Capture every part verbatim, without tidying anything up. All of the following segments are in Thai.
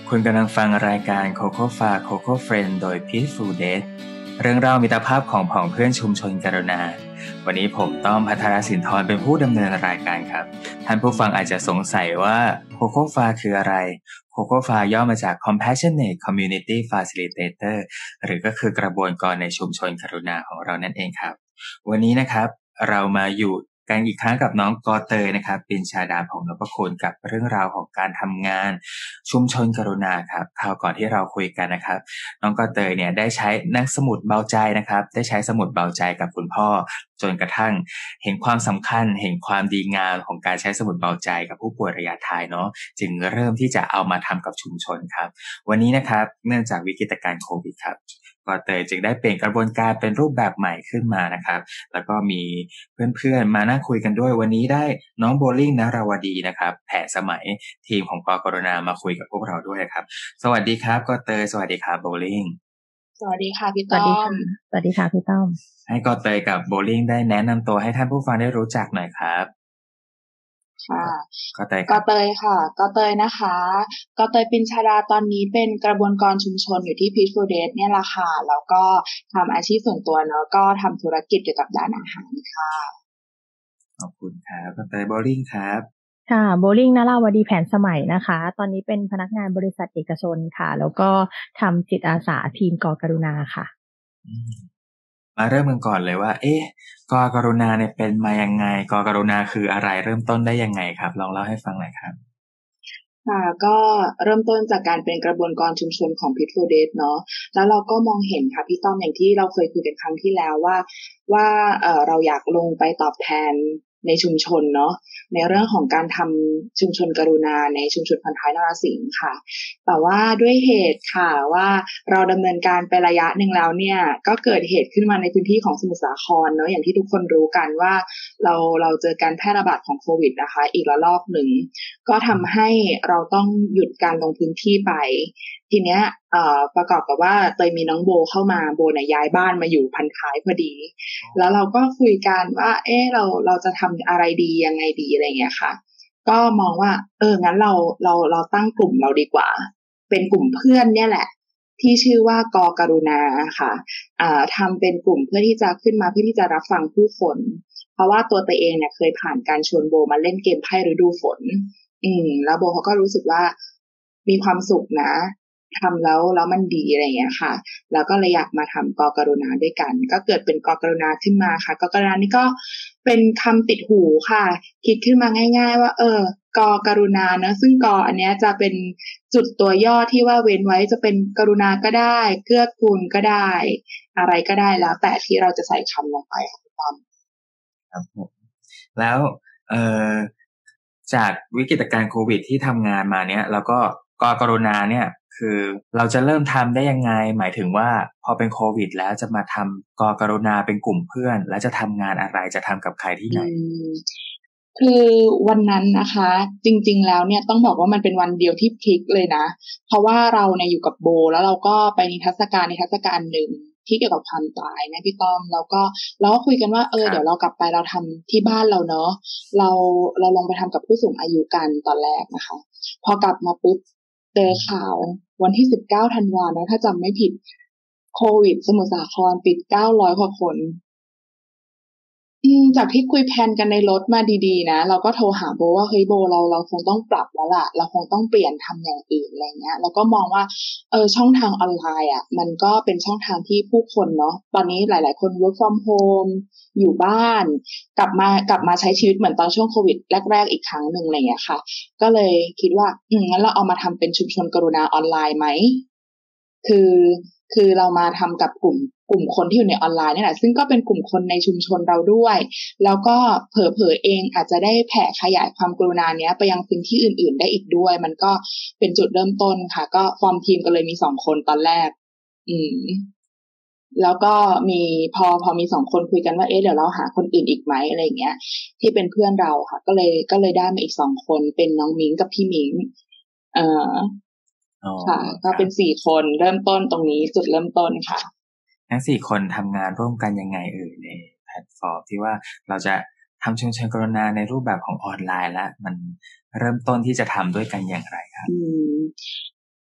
คุณกำลังฟังรายการ Coco Fa Coco Friend โดย Peaceful Date เรื่องราวมิตรภาพของผองเพื่อนชุมชนกรุณาวันนี้ผมต้อมภัทรสินธรเป็นผู้ดำเนินรายการครับท่านผู้ฟังอาจจะสงสัยว่า Coco Fa คืออะไร Coco Fa ย่อมาจาก Compassionate Community Facilitator หรือก็คือกระบวนการในชุมชนกรุณาของเรานั่นเองครับวันนี้นะครับเรามาอยู่กันอีกครั้งกับน้องกอเตยนะครับปินชาดาผงนพคุณกับเรื่องราวของการทำงานชุมชนกรุณาครับคราวก่อนที่เราคุยกันนะครับน้องกอเตยเนี่ยได้ใช้นักสมุดเบาใจนะครับได้ใช้สมุดเบาใจกับคุณพ่อจนกระทั่งเห็นความสำคัญเห็นความดีงามของการใช้สมุดเบาใจกับผู้ป่วยระยะท้ายเนาะจึงเริ่มที่จะเอามาทำกับชุมชนครับวันนี้นะครับเนื่องจากวิกฤตการณ์โควิดครับกอเตยจึงได้เปลี่ยนกระบวนการเป็นรูปแบบใหม่ขึ้นมานะครับแล้วก็มีเพื่อนๆมานั่งคุยกันด้วยวันนี้ได้น้องโบลิ่งนราวดีนะครับแผ่สมัยทีมของกกรุณามาคุยกับพวกเราด้วยครับสวัสดีครับกอเตยสวัสดีครับโบลิ่งสวัสดีค่ะพี่ต้อมสวัสดีค่ะพี่ต้อมให้กอเตยกับโบลิ่งได้แนะนำตัวให้ท่านผู้ฟังได้รู้จักหน่อยครับค่ะกอเตยกอเตยค่ะกอเตยนะคะกอเตยปินชาดาตอนนี้เป็นกระบวนการชุมชนอยู่ที่ Peaceful Date เนี่ยแหละค่ะแล้วก็ทำอาชีพส่วนตัวเนาะก็ทำธุรกิจเกี่ยวกับด้านอาหารค่ะขอบคุณครับกอเตยโบลิ่งครับค่ะโบลิ่งนราวดีแผนสมัยนะคะตอนนี้เป็นพนักงานบริษัทเอกชนค่ะแล้วก็ทำจิตอาสาทีมกกรุณาค่ะมาเริ่มกันก่อนเลยว่าเอ๊ะกกรุณาเนี่ยเป็นมายังไงกกรุณาคืออะไรเริ่มต้นได้ยังไงครับลองเล่าให้ฟังหน่อยครับค่ะก็เริ่มต้นจากการเป็นกระบวนการชุมชนของ Peaceful Date เนาะแล้วเราก็มองเห็นค่ะพี่ต้อมอย่างที่เราเคยคุยกันครั้งที่แล้วว่าว่าเอ่อเราอยากลงไปตอบแทนในชุมชนเนาะในเรื่องของการทำชุมชนกรุณาในชุมชนพันท้ายนรสิงห์ค่ะแต่ว่าด้วยเหตุค่ะว่าเราดำเนินการไประยะหนึ่งแล้วเนี่ยก็เกิดเหตุขึ้นมาในพื้นที่ของสมุทรสาครเนาะอย่างที่ทุกคนรู้กันว่าเราเราเจอการแพร่ระบาดของโควิดนะคะอีกระลอกหนึ่งก็ทำให้เราต้องหยุดการลงพื้นที่ไปทีเนี้ยเอ่อประกอบกับว่าเตยมีน้องโบเข้ามาโบเนี่ยย้ายบ้านมาอยู่พันท้ายพอดีแล้วเราก็คุยกันว่าเอ๊ะเราเราจะทำอะไรดียังไงดีอะไรเงี้ยค่ะก็มองว่าเอองั้นเราเราเราตั้งกลุ่มเราดีกว่าเป็นกลุ่มเพื่อนเนี่ยแหละที่ชื่อว่ากกรุณาค่ะอ่าทำเป็นกลุ่มเพื่อที่จะขึ้นมาเพื่อที่จะรับฟังผู้คนเพราะว่าตัวเตยเองเนี่ยเคยผ่านการชวนโบมาเล่นเกมไพ่ฤดูฝนอืมแล้วโบเขาก็รู้สึกว่ามีความสุขนะทำแล้วแล้วมันดีอะไรอย่างเงี้ยค่ะแล้วก็เลยอยากมาทำกกรุณาด้วยกันก็เกิดเป็นกกรุณาขึ้นมาค่ะกกรุณานี่ก็เป็นคำติดหูค่ะคิดขึ้นมาง่ายๆว่าเออกกรุณานะซึ่งกอันเนี้ยจะเป็นจุดตัวย่อที่ว่าเว้นไว้จะเป็นกรุณาก็ได้เกื้อกูลก็ได้อะไรก็ได้แล้วแต่ที่เราจะใส่คำลงไปค่ะพี่ต้อมครับผมแล้วเอ่อจากวิกฤตการณ์โควิดที่ทำงานมาเนี้ยแล้วก็กกรุณาเนี่ยคือเราจะเริ่มทำได้ยังไงหมายถึงว่าพอเป็นโควิดแล้วจะมาทำกกรุณาเป็นกลุ่มเพื่อนแล้วจะทำงานอะไรจะทำกับใครที่ไหนคือวันนั้นนะคะจริงๆแล้วเนี่ยต้องบอกว่ามันเป็นวันเดียวที่พลิกเลยนะเพราะว่าเราเนี่ยอยู่กับโบแล้วเราก็ไปนิทรรศการนิทรรศการหนึ่งที่เกี่ยวกับความตายนะพี่ต้อมแล้วก็เราก็คุยกันว่าเออเดี๋ยวเรากลับไปเราทำที่บ้านเราเนาะเราเราลงไปทำกับผู้สูงอายุกันตอนแรกนะคะพอกลับมาปุ๊บเจอข่าววันที่สิบเก้าธันวาคมนะถ้าจำไม่ผิดโควิดสมุทรสาครติดเก้าร้อยกว่าคนอืมจากที่คุยแพลนกันในรถมาดีๆนะเราก็โทรหาโบว่าเฮ้ยโบเราเราคงต้องปรับแล้วล่ะเราคงต้องเปลี่ยนทำอย่างอื่นอะไรเงี้ยแล้วก็มองว่าเออช่องทางออนไลน์อ่ะมันก็เป็นช่องทางที่ผู้คนเนาะตอนนี้หลายๆคน work from home อยู่บ้านกลับมากลับมาใช้ชีวิตเหมือนตอนช่วงโควิดแรกๆอีกครั้งนึงอะไรเงี้ยค่ะก็เลยคิดว่าอืมงั้นเราเอามาทำเป็นชุมชนกรุณาออนไลน์ไหมคือคือเรามาทำกับกลุ่มกลุ่มคนที่อยู่ในออนไลน์นี่แหละซึ่งก็เป็นกลุ่มคนในชุมชนเราด้วยแล้วก็เผลอๆเองอาจจะได้แผ่ขยายความกรุณาเนี้ยไปยังพื้นที่อื่นๆได้อีกด้วยมันก็เป็นจุดเริ่มต้นค่ะก็ฟอร์มทีมกันเลยมีสองคนตอนแรกอืมแล้วก็มีพอพอมีสองคนคุยกันว่าเอ๊ะเดี๋ยวเราหาคนอื่นอีกไหมอะไรอย่างเงี้ยที่เป็นเพื่อนเราค่ะก็เลยก็เลยได้มาอีกสองคนเป็นน้องมิ้งกับพี่มิ้งเอ่อค่ะก็เป็นสี่คนเริ่มต้นตรงนี้จุดเริ่มต้นค่ะทั้งสี่คนทำงานร่วมกันยังไงเอ่ยในแพลตฟอร์มที่ว่าเราจะทำชุมชนกรุณาในรูปแบบของออนไลน์แล้วมันเริ่มต้นที่จะทำด้วยกันอย่างไรครับ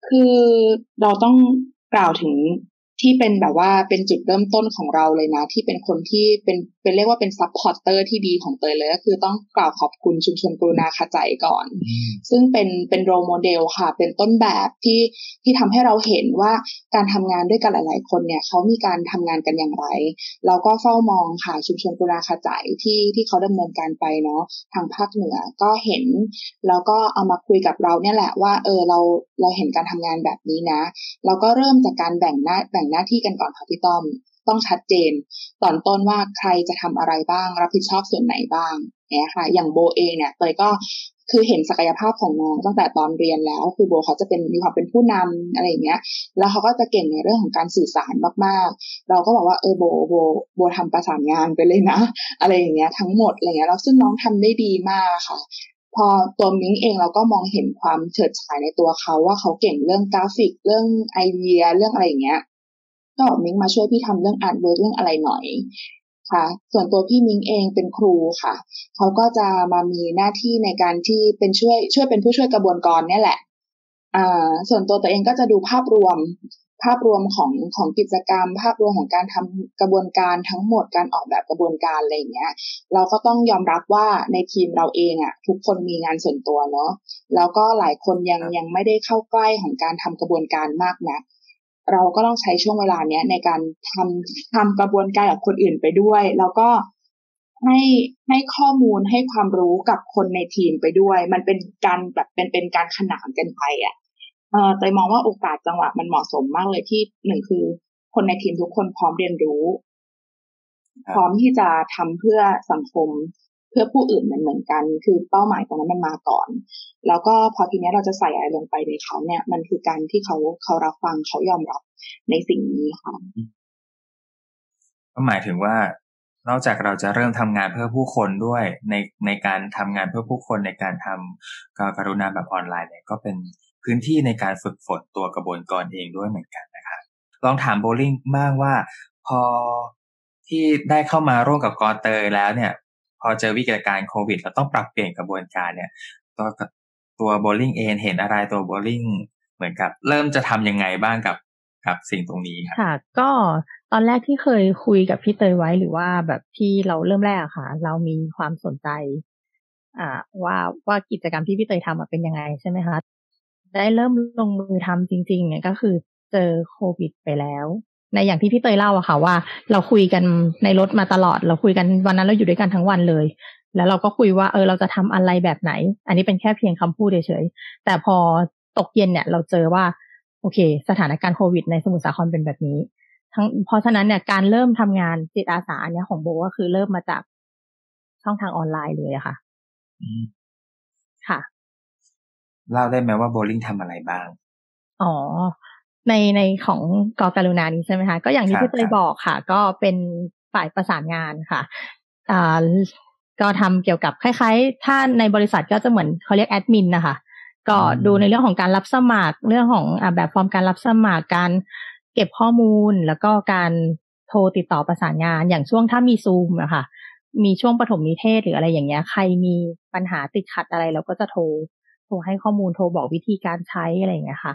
คือเราต้องกล่าวถึงที่เป็นแบบว่าเป็นจุดเริ่มต้นของเราเลยนะที่เป็นคนที่เป็นเป็นเรียกว่าเป็นซัพพอร์ตเตอร์ที่ดีของเตยเลยก็คือต้องกล่าวขอบคุณชุมชนกรุณาขจายก่อนซึ่งเป็นเป็นโรลโมเดลค่ะเป็นต้นแบบที่ที่ทำให้เราเห็นว่าการทำงานด้วยกันหลายๆคนเนี่ยเขามีการทำงานกันอย่างไรเราก็เฝ้ามองค่ะชุมชนกรุณาขจายที่ที่เขาดำเนินการไปเนาะทางภาคเหนือก็เห็นแล้วก็เอามาคุยกับเราเนี่ยแหละว่าเออเราเราเห็นการทำงานแบบนี้นะเราก็เริ่มจากการแบ่งหน้าแบ่งหน้าที่กันก่อนค่ะพี่ต้อมต้องชัดเจนตอนต้นว่าใครจะทำอะไรบ้างรับผิดชอบส่วนไหนบ้างเนี่ยค่ะอย่างโบเองเนี่ยเตยก็คือเห็นศักยภาพของน้องตั้งแต่ตอนเรียนแล้วคือโบเขาจะเป็นมีความเป็นผู้นำอะไรอย่างเงี้ยแล้วเขาก็จะเก่งในเรื่องของการสื่อสารมากๆเราก็บอกว่าเออโบโบโบทำประสานงานไปเลยนะอะไรอย่างเงี้ยทั้งหมดอะไรเงี้ยแล้วซึ่งน้องทำได้ดีมากค่ะพอตัวมิ้งเองเราก็มองเห็นความเฉิดฉายในตัวเขาว่าเขาเก่งเรื่องกราฟิกเรื่องไอเดียเรื่องอะไรอย่างเงี้ยก็มิ้งมาช่วยพี่ทำเรื่องอาร์ตเวิร์กเรื่องอะไรหน่อยค่ะส่วนตัวพี่มิ้งเองเป็นครูค่ะเขาก็จะมามีหน้าที่ในการที่เป็นช่วยช่วยเป็นผู้ช่วยกระบวนการเนี่ยแหละอ่าส่วนตัวตัวเองก็จะดูภาพรวมภาพรวมของของกิจกรรมภาพรวมของการทำกระบวนการทั้งหมดการออกแบบกระบวนการอะไรอย่างเงี้ยเราก็ต้องยอมรับว่าในทีมเราเองอ่ะทุกคนมีงานส่วนตัวเนาะแล้วก็หลายคนยังยังไม่ได้เข้าใกล้ของการทำกระบวนการมากนักเราก็ต้องใช้ช่วงเวลาเนี้ยในการทำทำกระบวนการกับคนอื่นไปด้วยแล้วก็ให้ให้ข้อมูลให้ความรู้กับคนในทีมไปด้วยมันเป็นการแบบเป็นเป็นการขนานกันไปอ่ะเอ่อเตยมองว่าโอกาสจังหวะมันเหมาะสมมากเลยที่หนึ่งคือคนในทีมทุกคนพร้อมเรียนรู้พร้อมที่จะทำเพื่อสังคมเพื่อผู้อื่นเหมือนเหมือนกันคือเป้าหมายตรงนั้นมันมาก่อนแล้วก็พอทีนี้เราจะใส่อะไรลงไปในเขาเนี่ยมันคือการที่เขาเขารับฟังเขายอมรับในสิ่งนี้ค่ะก็หมายถึงว่านอกจากเราจะเริ่มทำงานเพื่อผู้คนด้วยในในการทำงานเพื่อผู้คนในการทำกรุณาแบบออนไลน์เนี่ยก็เป็นพื้นที่ในการฝึกฝนตัวกระบวนการเองด้วยเหมือนกันนะครับลองถามโบลิ่งบ้างว่าพอที่ได้เข้ามาร่วมกับกอเตยแล้วเนี่ยพอเจอวิกฤตการณ์โควิดเราต้องปรับเปลี่ยนกระบวนการเนี่ยตัวตัวโบลิ่งเองเห็นอะไรตัวโบลิ่งเหมือนกับเริ่มจะทำยังไงบ้างกับกับสิ่งตรงนี้ครับค่ะก็ตอนแรกที่เคยคุยกับพี่เตยไว้หรือว่าแบบที่เราเริ่มแรกอะค่ะเรามีความสนใจอ่าว่าว่ากิจกรรมที่พี่เตยทำเป็นยังไงใช่ไหมคะได้เริ่มลงมือทำจริงๆเนี่ยก็คือเจอโควิดไปแล้วในอย่างที่พี่เตยเล่าอะค่ะว่าเราคุยกันในรถมาตลอดเราคุยกันวันนั้นเราอยู่ด้วยกันทั้งวันเลยแล้วเราก็คุยว่าเออเราจะทำอะไรแบบไหนอันนี้เป็นแค่เพียงคำพูดเฉยๆแต่พอตกเย็นเนี่ยเราเจอว่าโอเคสถานการณ์โควิดในสมุทรสาครเป็นแบบนี้ทั้งเพราะฉะนั้นเนี่ยการเริ่มทำงานจิตอาสาเนี่ยของโบก็คือเริ่มมาจากช่องทางออนไลน์เลยอะค่ะค่ะเล่าได้ไหมว่าโบลิ่งทำอะไรบ้างอ๋อในในของกกรุณานี้ใช่ไหมคะก็อย่างที่พี่เตยบอกค่ะก็เป็นฝ่ายประสานงานค่ะอ่าก็ทำเกี่ยวกับคล้ายๆถ้าในบริษัทก็จะเหมือนเขาเรียกแอดมินนะคะก็ดูในเรื่องของการรับสมัครเรื่องของอ่าแบบฟอร์มการรับสมัครการเก็บข้อมูลแล้วก็การโทรติดต่อประสานงานอย่างช่วงถ้ามีซูมอะค่ะมีช่วงปฐมนิเทศหรืออะไรอย่างเงี้ยใครมีปัญหาติดขัดอะไรเราก็จะโทรโทรให้ข้อมูลโทรบอกวิธีการใช้อะไรอย่างเงี้ยค่ะ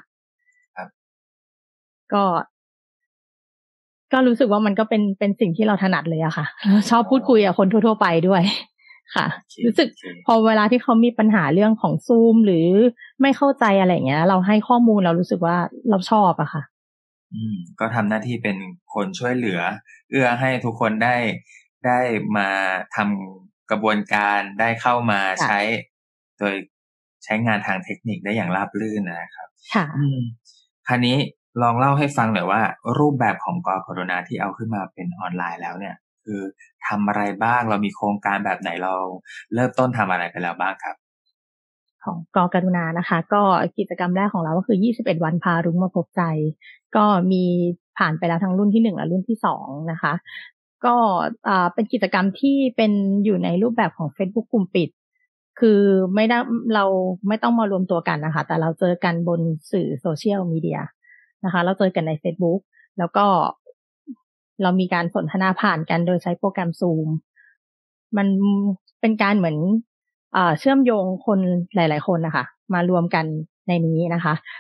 ก็ก็รู้สึกว่ามันก็เป็นเป็นสิ่งที่เราถนัดเลยอะค่ะชอบพูดคุยกับคนทั่วๆไปด้วยค่ะรู้สึกพอเวลาที่เขามีปัญหาเรื่องของซูมหรือไม่เข้าใจอะไรอย่างเงี้ยเราให้ข้อมูลเรารู้สึกว่าเราชอบอะค่ะอืมก็ทำหน้าที่เป็นคนช่วยเหลือเอื้อให้ทุกคนได้ได้มาทำกระบวนการได้เข้ามาใช้โดยใช้งานทางเทคนิคได้อย่างราบรื่นนะครับค่ะอืมคราวนี้ลองเล่าให้ฟังหน่อยว่ารูปแบบของกกรุณาที่เอาขึ้นมาเป็นออนไลน์แล้วเนี่ยคือทำอะไรบ้างเรามีโครงการแบบไหนเราเริ่มต้นทำอะไรไปแล้วบ้างครับของกกรุณานะคะก็กิจกรรมแรกของเราก็คือยี่สิบเอ็ดวันพารุ้งมาพบใจก็มีผ่านไปแล้วทั้งรุ่นที่หนึ่งและรุ่นที่สองนะคะก็อ่าเป็นกิจกรรมที่เป็นอยู่ในรูปแบบของ Facebook กลุ่มปิดคือไม่ได้เราไม่ต้องมารวมตัวกันนะคะแต่เราเจอกันบนสื่อโซเชียลมีเดียนะคะเราเจอกันใน Facebook แล้วก็เรามีการสนทนาผ่านกันโดยใช้โปรแกรม Zoom มันเป็นการเหมือนเอ่อเชื่อมโยงคนหลายๆคนนะคะมารวมกันในนี้นะคะ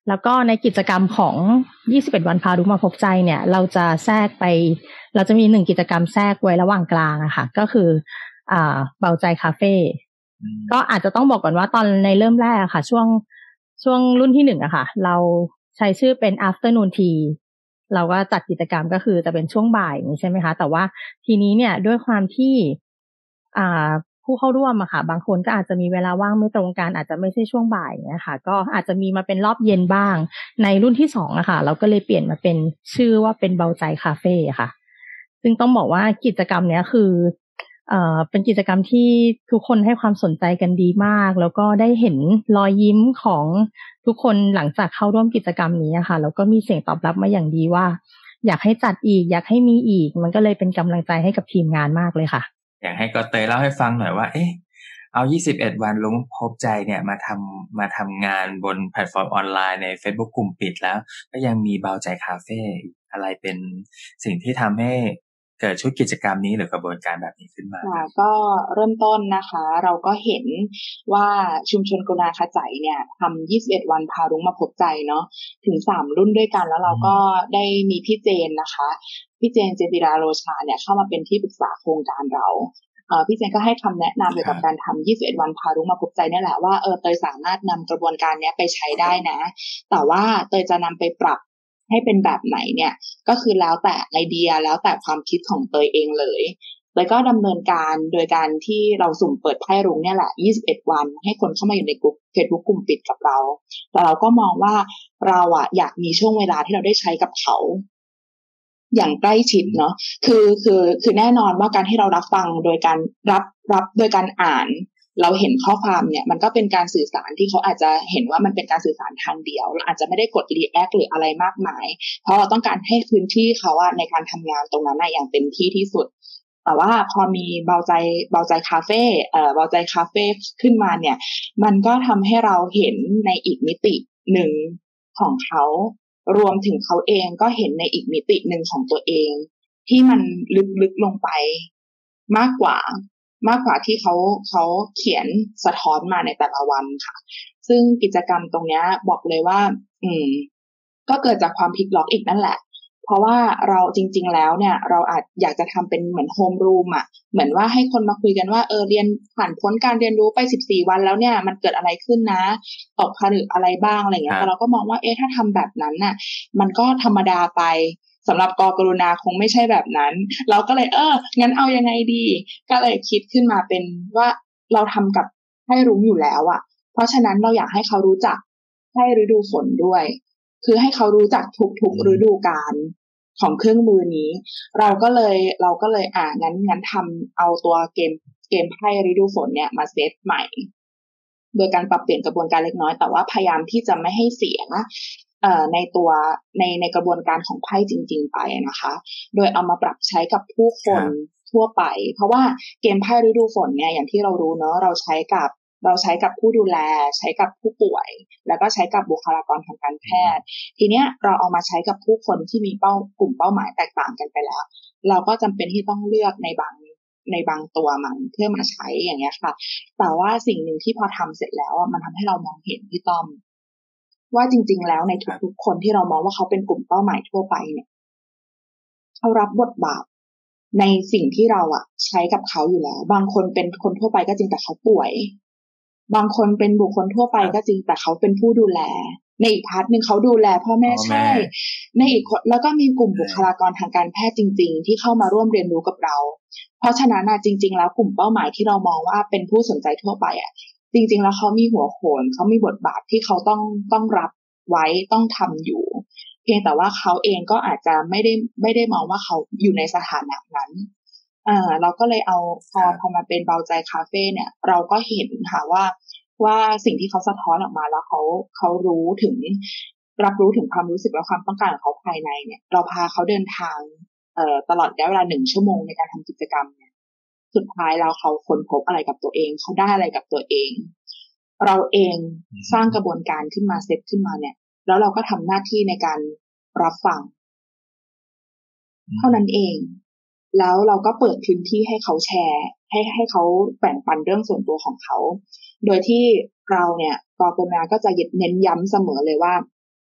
แล้วก็ในกิจกรรมของยี่สิบเอ็ดวันพารุ้งมาพบใจเนี่ยเราจะแทรกไปเราจะมีหนึ่งกิจกรรมแทรกไว้ระหว่างกลางอะค่ะก็คืออ่าเบาใจคาเฟ่ก็อาจจะต้องบอกก่อนว่าตอนในเริ่มแรกอะค่ะช่วงช่วงรุ่นที่หนึ่งอะค่ะเราใช้ชื่อเป็น afternoon tea เราก็จัดกิจกรรมก็คือจะเป็นช่วงบ่ายใช่ไหมคะแต่ว่าทีนี้เนี่ยด้วยความที่อ่าผู้เข้าร่วมอะค่ะบางคนก็อาจจะมีเวลาว่างไม่ตรงกันอาจจะไม่ใช่ช่วงบ่ายเนี่ยค่ะก็อาจจะมีมาเป็นรอบเย็นบ้างในรุ่นที่สองอะค่ะเราก็เลยเปลี่ยนมาเป็นชื่อว่าเป็นเบาใจคาเฟ่ค่ะซึ่งต้องบอกว่ากิจกรรมเนี้ยคือเอ่อเป็นกิจกรรมที่ทุกคนให้ความสนใจกันดีมากแล้วก็ได้เห็นรอยยิ้มของทุกคนหลังจากเข้าร่วมกิจกรรมนี้ค่ะแล้วก็มีเสียงตอบรับมาอย่างดีว่าอยากให้จัดอีกอยากให้มีอีกมันก็เลยเป็นกำลังใจให้กับทีมงานมากเลยค่ะอยากให้กอเตยเล่าให้ฟังหน่อยว่าเอ๊ะเอายี่สิบเอ็ดวันลุงพบใจเนี่ยมาทำมาทำงานบนแพลตฟอร์มออนไลน์ใน Facebook กลุ่มปิดแล้วก็ยังมีเบาใจคาเฟ่อะไรเป็นสิ่งที่ทำให้เกิดชุดกิจกรรมนี้หรือกระบวนการแบบนี้ขึ้นมาก็เริ่มต้นนะคะเราก็เห็นว่าชุมชนกรุณาขจายเนี่ยทำยี่สิบเอ็ดวันพารุ้งมาพบใจเนาะถึงสามรุ่นด้วยกันแล้วเราก็ได้มีพี่เจนนะคะพี่เจนเจติราโรชาเนี่ยเข้ามาเป็นที่ปรึกษาโครงการเราเอ่อพี่เจนก็ให้คำแนะนำเกี่ยวกับการทำยี่สิบเอ็ดวันพารุ้งมาพบใจนี่แหละว่าเออเตยสามารถนำกระบวนการนี้ไปใช้ได้นะแต่ว่าเตยจะนำไปปรับให้เป็นแบบไหนเนี่ยก็คือแล้วแต่ไอเดียแล้วแต่ความคิดของเตยเองเลยแล้วก็ดำเนินการโดยการที่เราสุ่มเปิดไพ่รุ้งเนี่ยแหละยี่สิบเอ็ดวันให้คนเข้ามาอยู่ในกลุ่ม Facebook กลุ่มปิดกับเราแต่เราก็มองว่าเราอ่ะอยากมีช่วงเวลาที่เราได้ใช้กับเขาอย่างใกล้ชิดเนาะคือคือคือแน่นอนว่าการที่เรารับฟังโดยการรับรับโดยการอ่านเราเห็นข้อความเนี่ยมันก็เป็นการสื่อสารที่เขาอาจจะเห็นว่ามันเป็นการสื่อสารทางเดียวเราอาจจะไม่ได้กดรีแอคหรืออะไรมากมายเพราะเราต้องการให้พื้นที่เขาอะในการทำงานตรงนั้นอย่างเต็มที่ที่สุดแต่ว่าพอมีเบาใจเบาใจคาเฟ่เอ่อเบาใจคาเฟ่ขึ้นมาเนี่ยมันก็ทำให้เราเห็นในอีกมิติหนึ่งของเขารวมถึงเขาเองก็เห็นในอีกมิติหนึ่งของตัวเองที่มันลึกๆลงไปมากกว่ามากกว่าที่เขาเขาเขียนสะท้อนมาในแต่ละวันค่ะซึ่งกิจกรรมตรงนี้บอกเลยว่าอืมก็เกิดจากความพลิกล็อกอีกนั่นแหละเพราะว่าเราจริงๆแล้วเนี่ยเราอาจอยากจะทำเป็นเหมือนโฮมรูมอ่ะเหมือนว่าให้คนมาคุยกันว่าเออเรียนผ่านพ้นการเรียนรู้ไปสิบสี่วันแล้วเนี่ยมันเกิดอะไรขึ้นนะตกผลึกอะไรบ้างอะไรเงี้ยแต่เราก็มองว่าเอ๊ะถ้าทำแบบนั้นน่ะมันก็ธรรมดาไปสำหรับกกรุณาคงไม่ใช่แบบนั้นเราก็เลยเอองั้นเอายังไงดีก็เลยคิดขึ้นมาเป็นว่าเราทำกับให้รุ้งอยู่แล้วอ่ะเพราะฉะนั้นเราอยากให้เขารู้จักให้ฤดูฝนด้วยคือให้เขารู้จักทุกๆฤดูกาลของเครื่องมือนี้เราก็เลยเราก็เลยอ่างั้นงั้นทำเอาตัวเกมเกมไพ่ฤดูฝนเนี่ยมาเซตใหม่โดยการปรับเปลี่ยนกระบวนการเล็กน้อยแต่ว่าพยายามที่จะไม่ให้เสียเอ่อในตัวในในกระบวนการของไพ่จริงๆไปนะคะโดยเอามาปรับใช้กับผู้คนทั่วไปเพราะว่าเกมไพ่ฤดูฝนเนี่ยอย่างที่เรารู้เนาะเราใช้กับเราใช้กับผู้ดูแลใช้กับผู้ป่วยแล้วก็ใช้กับบุคลากรทางการแพทย์ทีเนี้ยเราเอามาใช้กับผู้คนที่มีเป้ากลุ่มเป้าหมายแตกต่างกันไปแล้วเราก็จำเป็นที่ต้องเลือกในบางในบางตัวมันเพื่อมาใช้อย่างเงี้ยค่ะแต่ว่าสิ่งหนึ่งที่พอทำเสร็จแล้วมันทำให้เรามองเห็นพี่ต้อมว่าจริงๆแล้วในทุกๆคนที่เรามองว่าเขาเป็นกลุ่มเป้าหมายทั่วไปเนี่ยเขารับบทบาทในสิ่งที่เราอะใช้กับเขาอยู่แล้วบางคนเป็นคนทั่วไปก็จริงแต่เขาป่วยบางคนเป็นบุคคลทั่วไปก็จริงแต่เขาเป็นผู้ดูแลในอีกพาร์ทนึงเขาดูแลพ่อแม่ใช่ในอีกแล้วก็มีกลุ่มบุคลากรทางการแพทย์จริงๆที่เข้ามาร่วมเรียนรู้กับเราเพราะฉะนั้นน่ะจริงๆแล้วกลุ่มเป้าหมายที่เรามองว่าเป็นผู้สนใจทั่วไปอ่ะจริงๆแล้วเขามีหัวโขนเขามีบทบาทที่เขาต้องต้องรับไว้ต้องทำอยู่เพียงแต่ว่าเขาเองก็อาจจะไม่ได้ไม่ได้มองว่าเขาอยู่ในสถานะนั้นอ่าเราก็เลยเอาพอพอมาเป็นเบาใจคาเฟ่เนี่ยเราก็เห็นค่ะว่าว่าสิ่งที่เขาสะท้อนออกมาแล้วเขาเขารู้ถึงรับรู้ถึงความรู้สึกและความต้องการของเขาภายในเนี่ยเราพาเขาเดินทางเอ่อตลอดระยะเวลาหนึ่งชั่วโมงในการทำกิจกรรมเนี่ยสุดท้ายแล้วเขาค้นพบอะไรกับตัวเองเขาได้อะไรกับตัวเองเราเองสร้างกระบวนการขึ้นมาเซตขึ้นมาเนี่ยแล้วเราก็ทำหน้าที่ในการรับฟังเท่านั้นเองแล้วเราก็เปิดพื้นที่ให้เขาแชร์ให้ให้เขาแบ่งปันเรื่องส่วนตัวของเขาโดยที่เราเนี่ยกกรุณาก็จะเน้นย้ำเสมอเลยว่า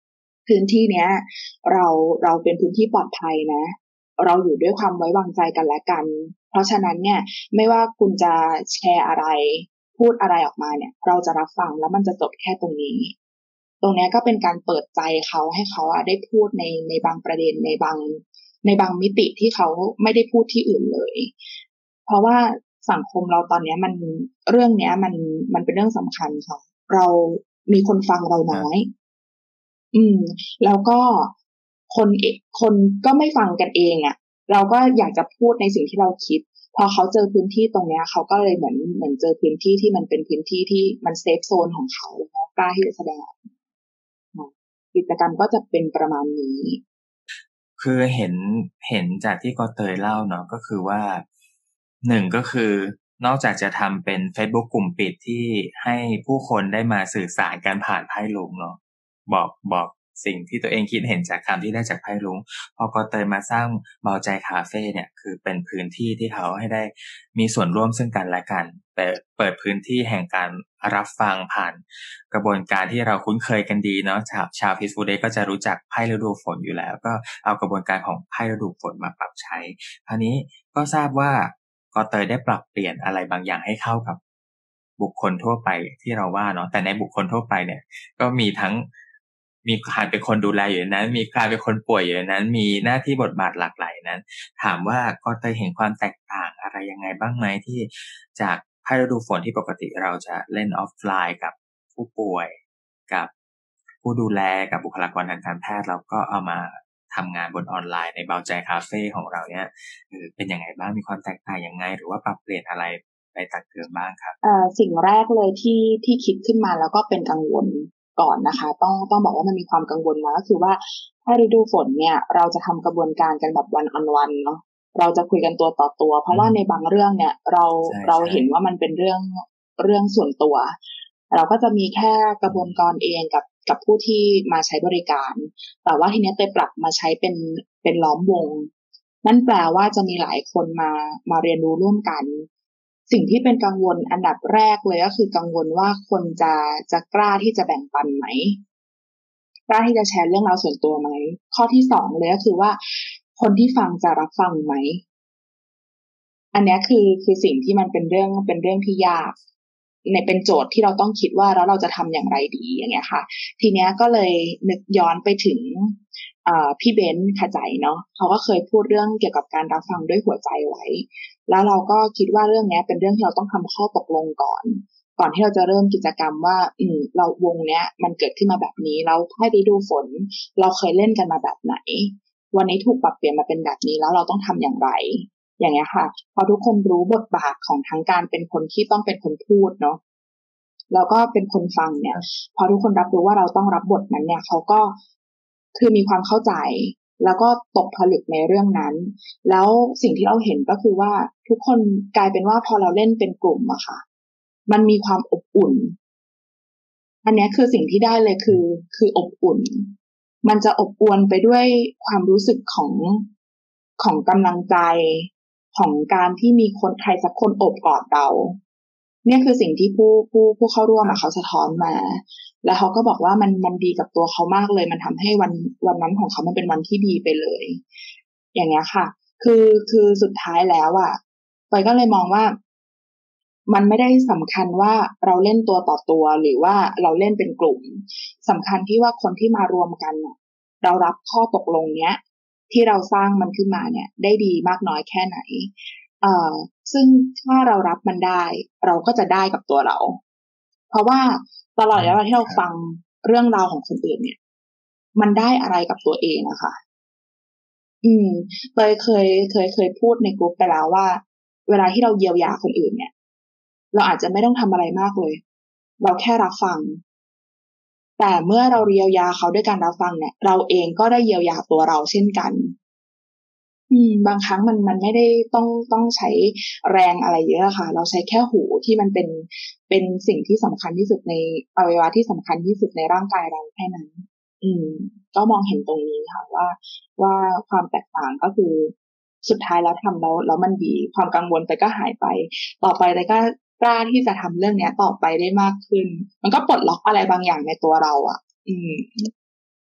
พื้นที่เนี้ยเราเราเป็นพื้นที่ปลอดภัยนะเราอยู่ด้วยความไว้วางใจกันและกันเพราะฉะนั้นเนี่ยไม่ว่าคุณจะแชร์อะไรพูดอะไรออกมาเนี่ยเราจะรับฟังแล้วมันจะจบแค่ตรงนี้ตรงนี้ก็เป็นการเปิดใจเขาให้เขาอะได้พูดในในบางประเด็นในบางในบางมิติที่เขาไม่ได้พูดที่อื่นเลยเพราะว่าสังคมเราตอนนี้มันเรื่องเนี้ยมันมันเป็นเรื่องสำคัญค่ะเรามีคนฟังเราน้อยอืมแล้วก็คนเอกคนก็ไม่ฟังกันเองอ่ะเราก็อยากจะพูดในสิ่งที่เราคิดพอเขาเจอพื้นที่ตรงเนี้ยเขาก็เลยเหมือนเหมือนเจอพื้นที่ที่มันเป็นพื้นที่ที่มันเซฟโซนของเขาแล้วกล้าที่จะแสดงออกกิจกรรมก็จะเป็นประมาณนี้คือเห็นเห็นจากที่กอเตยเล่าเนาะก็คือว่าหนึ่งก็คือนอกจากจะทำเป็น Facebook กลุ่มปิดที่ให้ผู้คนได้มาสื่อสารกันผ่านไพ่ลุงเนาะบอกบอกสิ่งที่ตัวเองคิดเห็นจากคำที่ได้จากไพ่ลุงพอกอเตยมาสร้างเบาใจคาเฟ่เนี่ยคือเป็นพื้นที่ที่เขาให้ได้มีส่วนร่วมซึ่งกันและกันเปิดเปิดพื้นที่แห่งการรับฟังผ่านกระบวนการที่เราคุ้นเคยกันดีเนาะชาวชาว Peaceful Day ก็จะรู้จักไพ่ฤดูฝนอยู่แล้วก็เอากระบวนการของไพ่ฤดูฝนมาปรับใช้คราวนี้ก็ทราบว่ากอเตยได้ปรับเปลี่ยนอะไรบางอย่างให้เข้ากับบุคคลทั่วไปที่เราว่าเนาะแต่ในบุคคลทั่วไปเนี่ยก็มีทั้งมีใครเป็นคนดูแลอยู่ในนั้นมีใครเป็นคนป่วยอยู่ในนั้นมีหน้าที่บทบาทหลากหลายนั้นถามว่ากอเตยเห็นความแตกต่างอะไรยังไงบ้างไหมที่จากไพ่ฤดูฝนที่ปกติเราจะเล่นออฟไลน์กับผู้ป่วยกับผู้ดูแลกับบุคลากรทางการแพทย์เราก็เอามาทำงานบนออนไลน์ในเบาใจคาเฟ่ของเราเนี่ยเป็นยังไงบ้างมีความแตกต่างยังไงหรือว่าปรับเปลี่ยนอะไรไปตักเตือนบ้างครับเอ่อสิ่งแรกเลยที่ที่คิดขึ้นมาแล้วก็เป็นกังวลก่อนนะคะต้องต้องบอกว่ามันมีความกังวลมาก็คือว่าถ้าฤดูฝนเนี่ยเราจะทำกระบวนการกันแบบวันออนวันเนาะเราจะคุยกันตัวต่อตัวเพราะว่าในบางเรื่องเนี่ยเราเราเห็นว่ามันเป็นเรื่องเรื่องส่วนตัวเราก็จะมีแค่กระบวนการเองกับกับผู้ที่มาใช้บริการแต่ว่าทีนี้เตยปรับมาใช้เป็นเป็นล้อมวงนั่นแปลว่าจะมีหลายคนมามาเรียนรู้ร่วมกันสิ่งที่เป็นกังวลอันดับแรกเลยก็คือกังวลว่าคนจะจะกล้าที่จะแบ่งปันไหมกล้าที่จะแชร์เรื่องราวส่วนตัวไหมข้อที่สองเลยก็คือว่าคนที่ฟังจะรับฟังไหมอันนี้คือคือสิ่งที่มันเป็นเรื่องเป็นเรื่องที่ยากในเป็นโจทย์ที่เราต้องคิดว่าแล้วเราจะทำอย่างไรดีอย่างเงี้ยค่ะทีเนี้ยก็เลยนึกย้อนไปถึงพี่เบนซ์ขจายเนาะเขาก็เคยพูดเรื่องเกี่ยวกับการรับฟังด้วยหัวใจไว้แล้วเราก็คิดว่าเรื่องนี้เป็นเรื่องที่เราต้องทำข้อตกลงก่อนก่อนที่เราจะเริ่มกิจกรรมว่าอืมเราวงเนี้ยมันเกิดขึ้นมาแบบนี้เราให้ฤดูฝนเราเคยเล่นกันมาแบบไหนวันนี้ถูกปรับเปลี่ยนมาเป็นแบบนี้แล้วเราต้องทำอย่างไรอย่างเงี้ยค่ะพอทุกคนรู้บทบาทของทั้งการเป็นคนที่ต้องเป็นคนพูดเนาะแล้วก็เป็นคนฟังเนี่ยพอทุกคนรับรู้ว่าเราต้องรับบทนั้นเนี่ยเขาก็คือมีความเข้าใจแล้วก็ตกผลึกในเรื่องนั้นแล้วสิ่งที่เราเห็นก็คือว่าทุกคนกลายเป็นว่าพอเราเล่นเป็นกลุ่มอะค่ะมันมีความอบอุ่นอันนี้คือสิ่งที่ได้เลยคือคืออบอุ่นมันจะอบอวลไปด้วยความรู้สึกของของกำลังใจของการที่มีคนใครสักคนโอบกอดเราเนี่ยคือสิ่งที่ผู้ผู้ผู้เข้าร่วมเขาสะท้อนมาแล้วเขาก็บอกว่ามันมันดีกับตัวเขามากเลยมันทำให้วันวันนั้นของเขามันเป็นวันที่ดีไปเลยอย่างเงี้ยค่ะคือคือสุดท้ายแล้วอ่ะปอยก็เลยมองว่ามันไม่ได้สำคัญว่าเราเล่นตัวต่อตัวหรือว่าเราเล่นเป็นกลุ่มสำคัญที่ว่าคนที่มารวมกันเรารับข้อตกลงเนี้ยที่เราสร้างมันขึ้นมาเนี่ยได้ดีมากน้อยแค่ไหนเอ่อซึ่งถ้าเรารับมันได้เราก็จะได้กับตัวเราเพราะว่าตลอดระยะเวลาที่เราฟังเรื่องราวของคนอื่นเนี่ยมันได้อะไรกับตัวเองอะค่ะอืมเคยเคยเคยเคยพูดในกลุ่มไปแล้วว่าเวลาที่เราเยียวยาคนอื่นเนี่ยเราอาจจะไม่ต้องทำอะไรมากเลยเราแค่รับฟังแต่เมื่อเราเยียวยาเขาด้วยการรับฟังเนี่ยเราเองก็ได้เยียวยาตัวเราเช่นกันอืมบางครั้งมันมันไม่ได้ต้องต้องใช้แรงอะไรเยอะค่ะเราใช้แค่หูที่มันเป็นเป็นสิ่งที่สำคัญที่สุดในอวัยวะที่สำคัญที่สุดในร่างกายเราแค่นั้นอืมก็มองเห็นตรงนี้ค่ะว่าว่าความแตกต่างก็คือสุดท้ายแล้วทำแล้วแล้วมันดีความกังวลไปก็หายไปต่อไปเลยก็กล้าที่จะทำเรื่องนี้ต่อไปได้มากขึ้นมันก็ปลดล็อกอะไรบางอย่างในตัวเราอ่ะอืม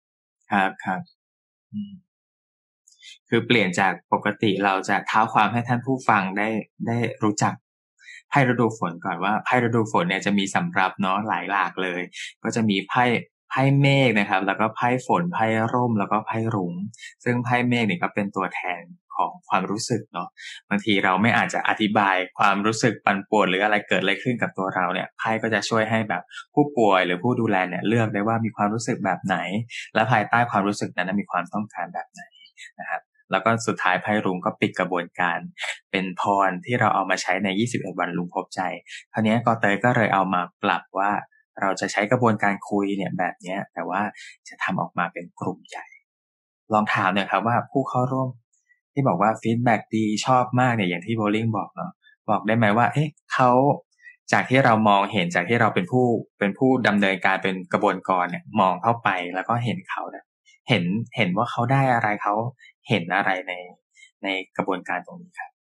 ครับครับอืมคือเปลี่ยนจากปกติเราจะเท้าความให้ท่านผู้ฟังได้ได้รู้จักไพ่ฤดูฝนก่อนว่าไพ่ฤดูฝนเนี่ยจะมีสำรับเนาะหลายหลากเลยก็จะมีไพ่ไพ่เมฆนะครับแล้วก็ไพ่ฝนไพ่ร่มแล้วก็ไพ่รุ้งซึ่งไพ่เมฆเนี่ยก็เป็นตัวแทนของความรู้สึกเนาะบางทีเราไม่อาจจะอธิบายความรู้สึกปั่นป่วนหรืออะไรเกิดอะไรขึ้นกับตัวเราเนี่ยไพ่ก็จะช่วยให้แบบผู้ป่วยหรือผู้ดูแลเนี่ยเลือกได้ว่ามีความรู้สึกแบบไหนและภายใต้ความรู้สึกนั้นมีความต้องการแบบไหนนะครับแล้วก็สุดท้ายไพ่รุ้งก็ปิดกระบวนการเป็นพรที่เราเอามาใช้ในยี่สิบเอ็ดวันลุงพบใจคราวนี้กอเตยก็เลยเอามาปรับว่าเราจะใช้กระบวนการคุยเนี่ยแบบนี้แต่ว่าจะทำออกมาเป็นกลุ่มใหญ่ลองถามหน่อยครับว่าผู้เข้าร่วมที่บอกว่าฟีดแบ็กดีชอบมากเนี่ยอย่างที่โบลิ่งบอกเนาะบอกได้ไหมว่าเอ๊ะเขาจากที่เรามองเห็นจากที่เราเป็นผู้เป็นผู้ดำเนินการเป็นกระบวนการเนี่ยมองเข้าไปแล้วก็เห็นเขาเนี่ยเห็นเห็นว่าเขาได้อะไรเขาเห็นอะไรในในกระบวนการตรงนี้ครับ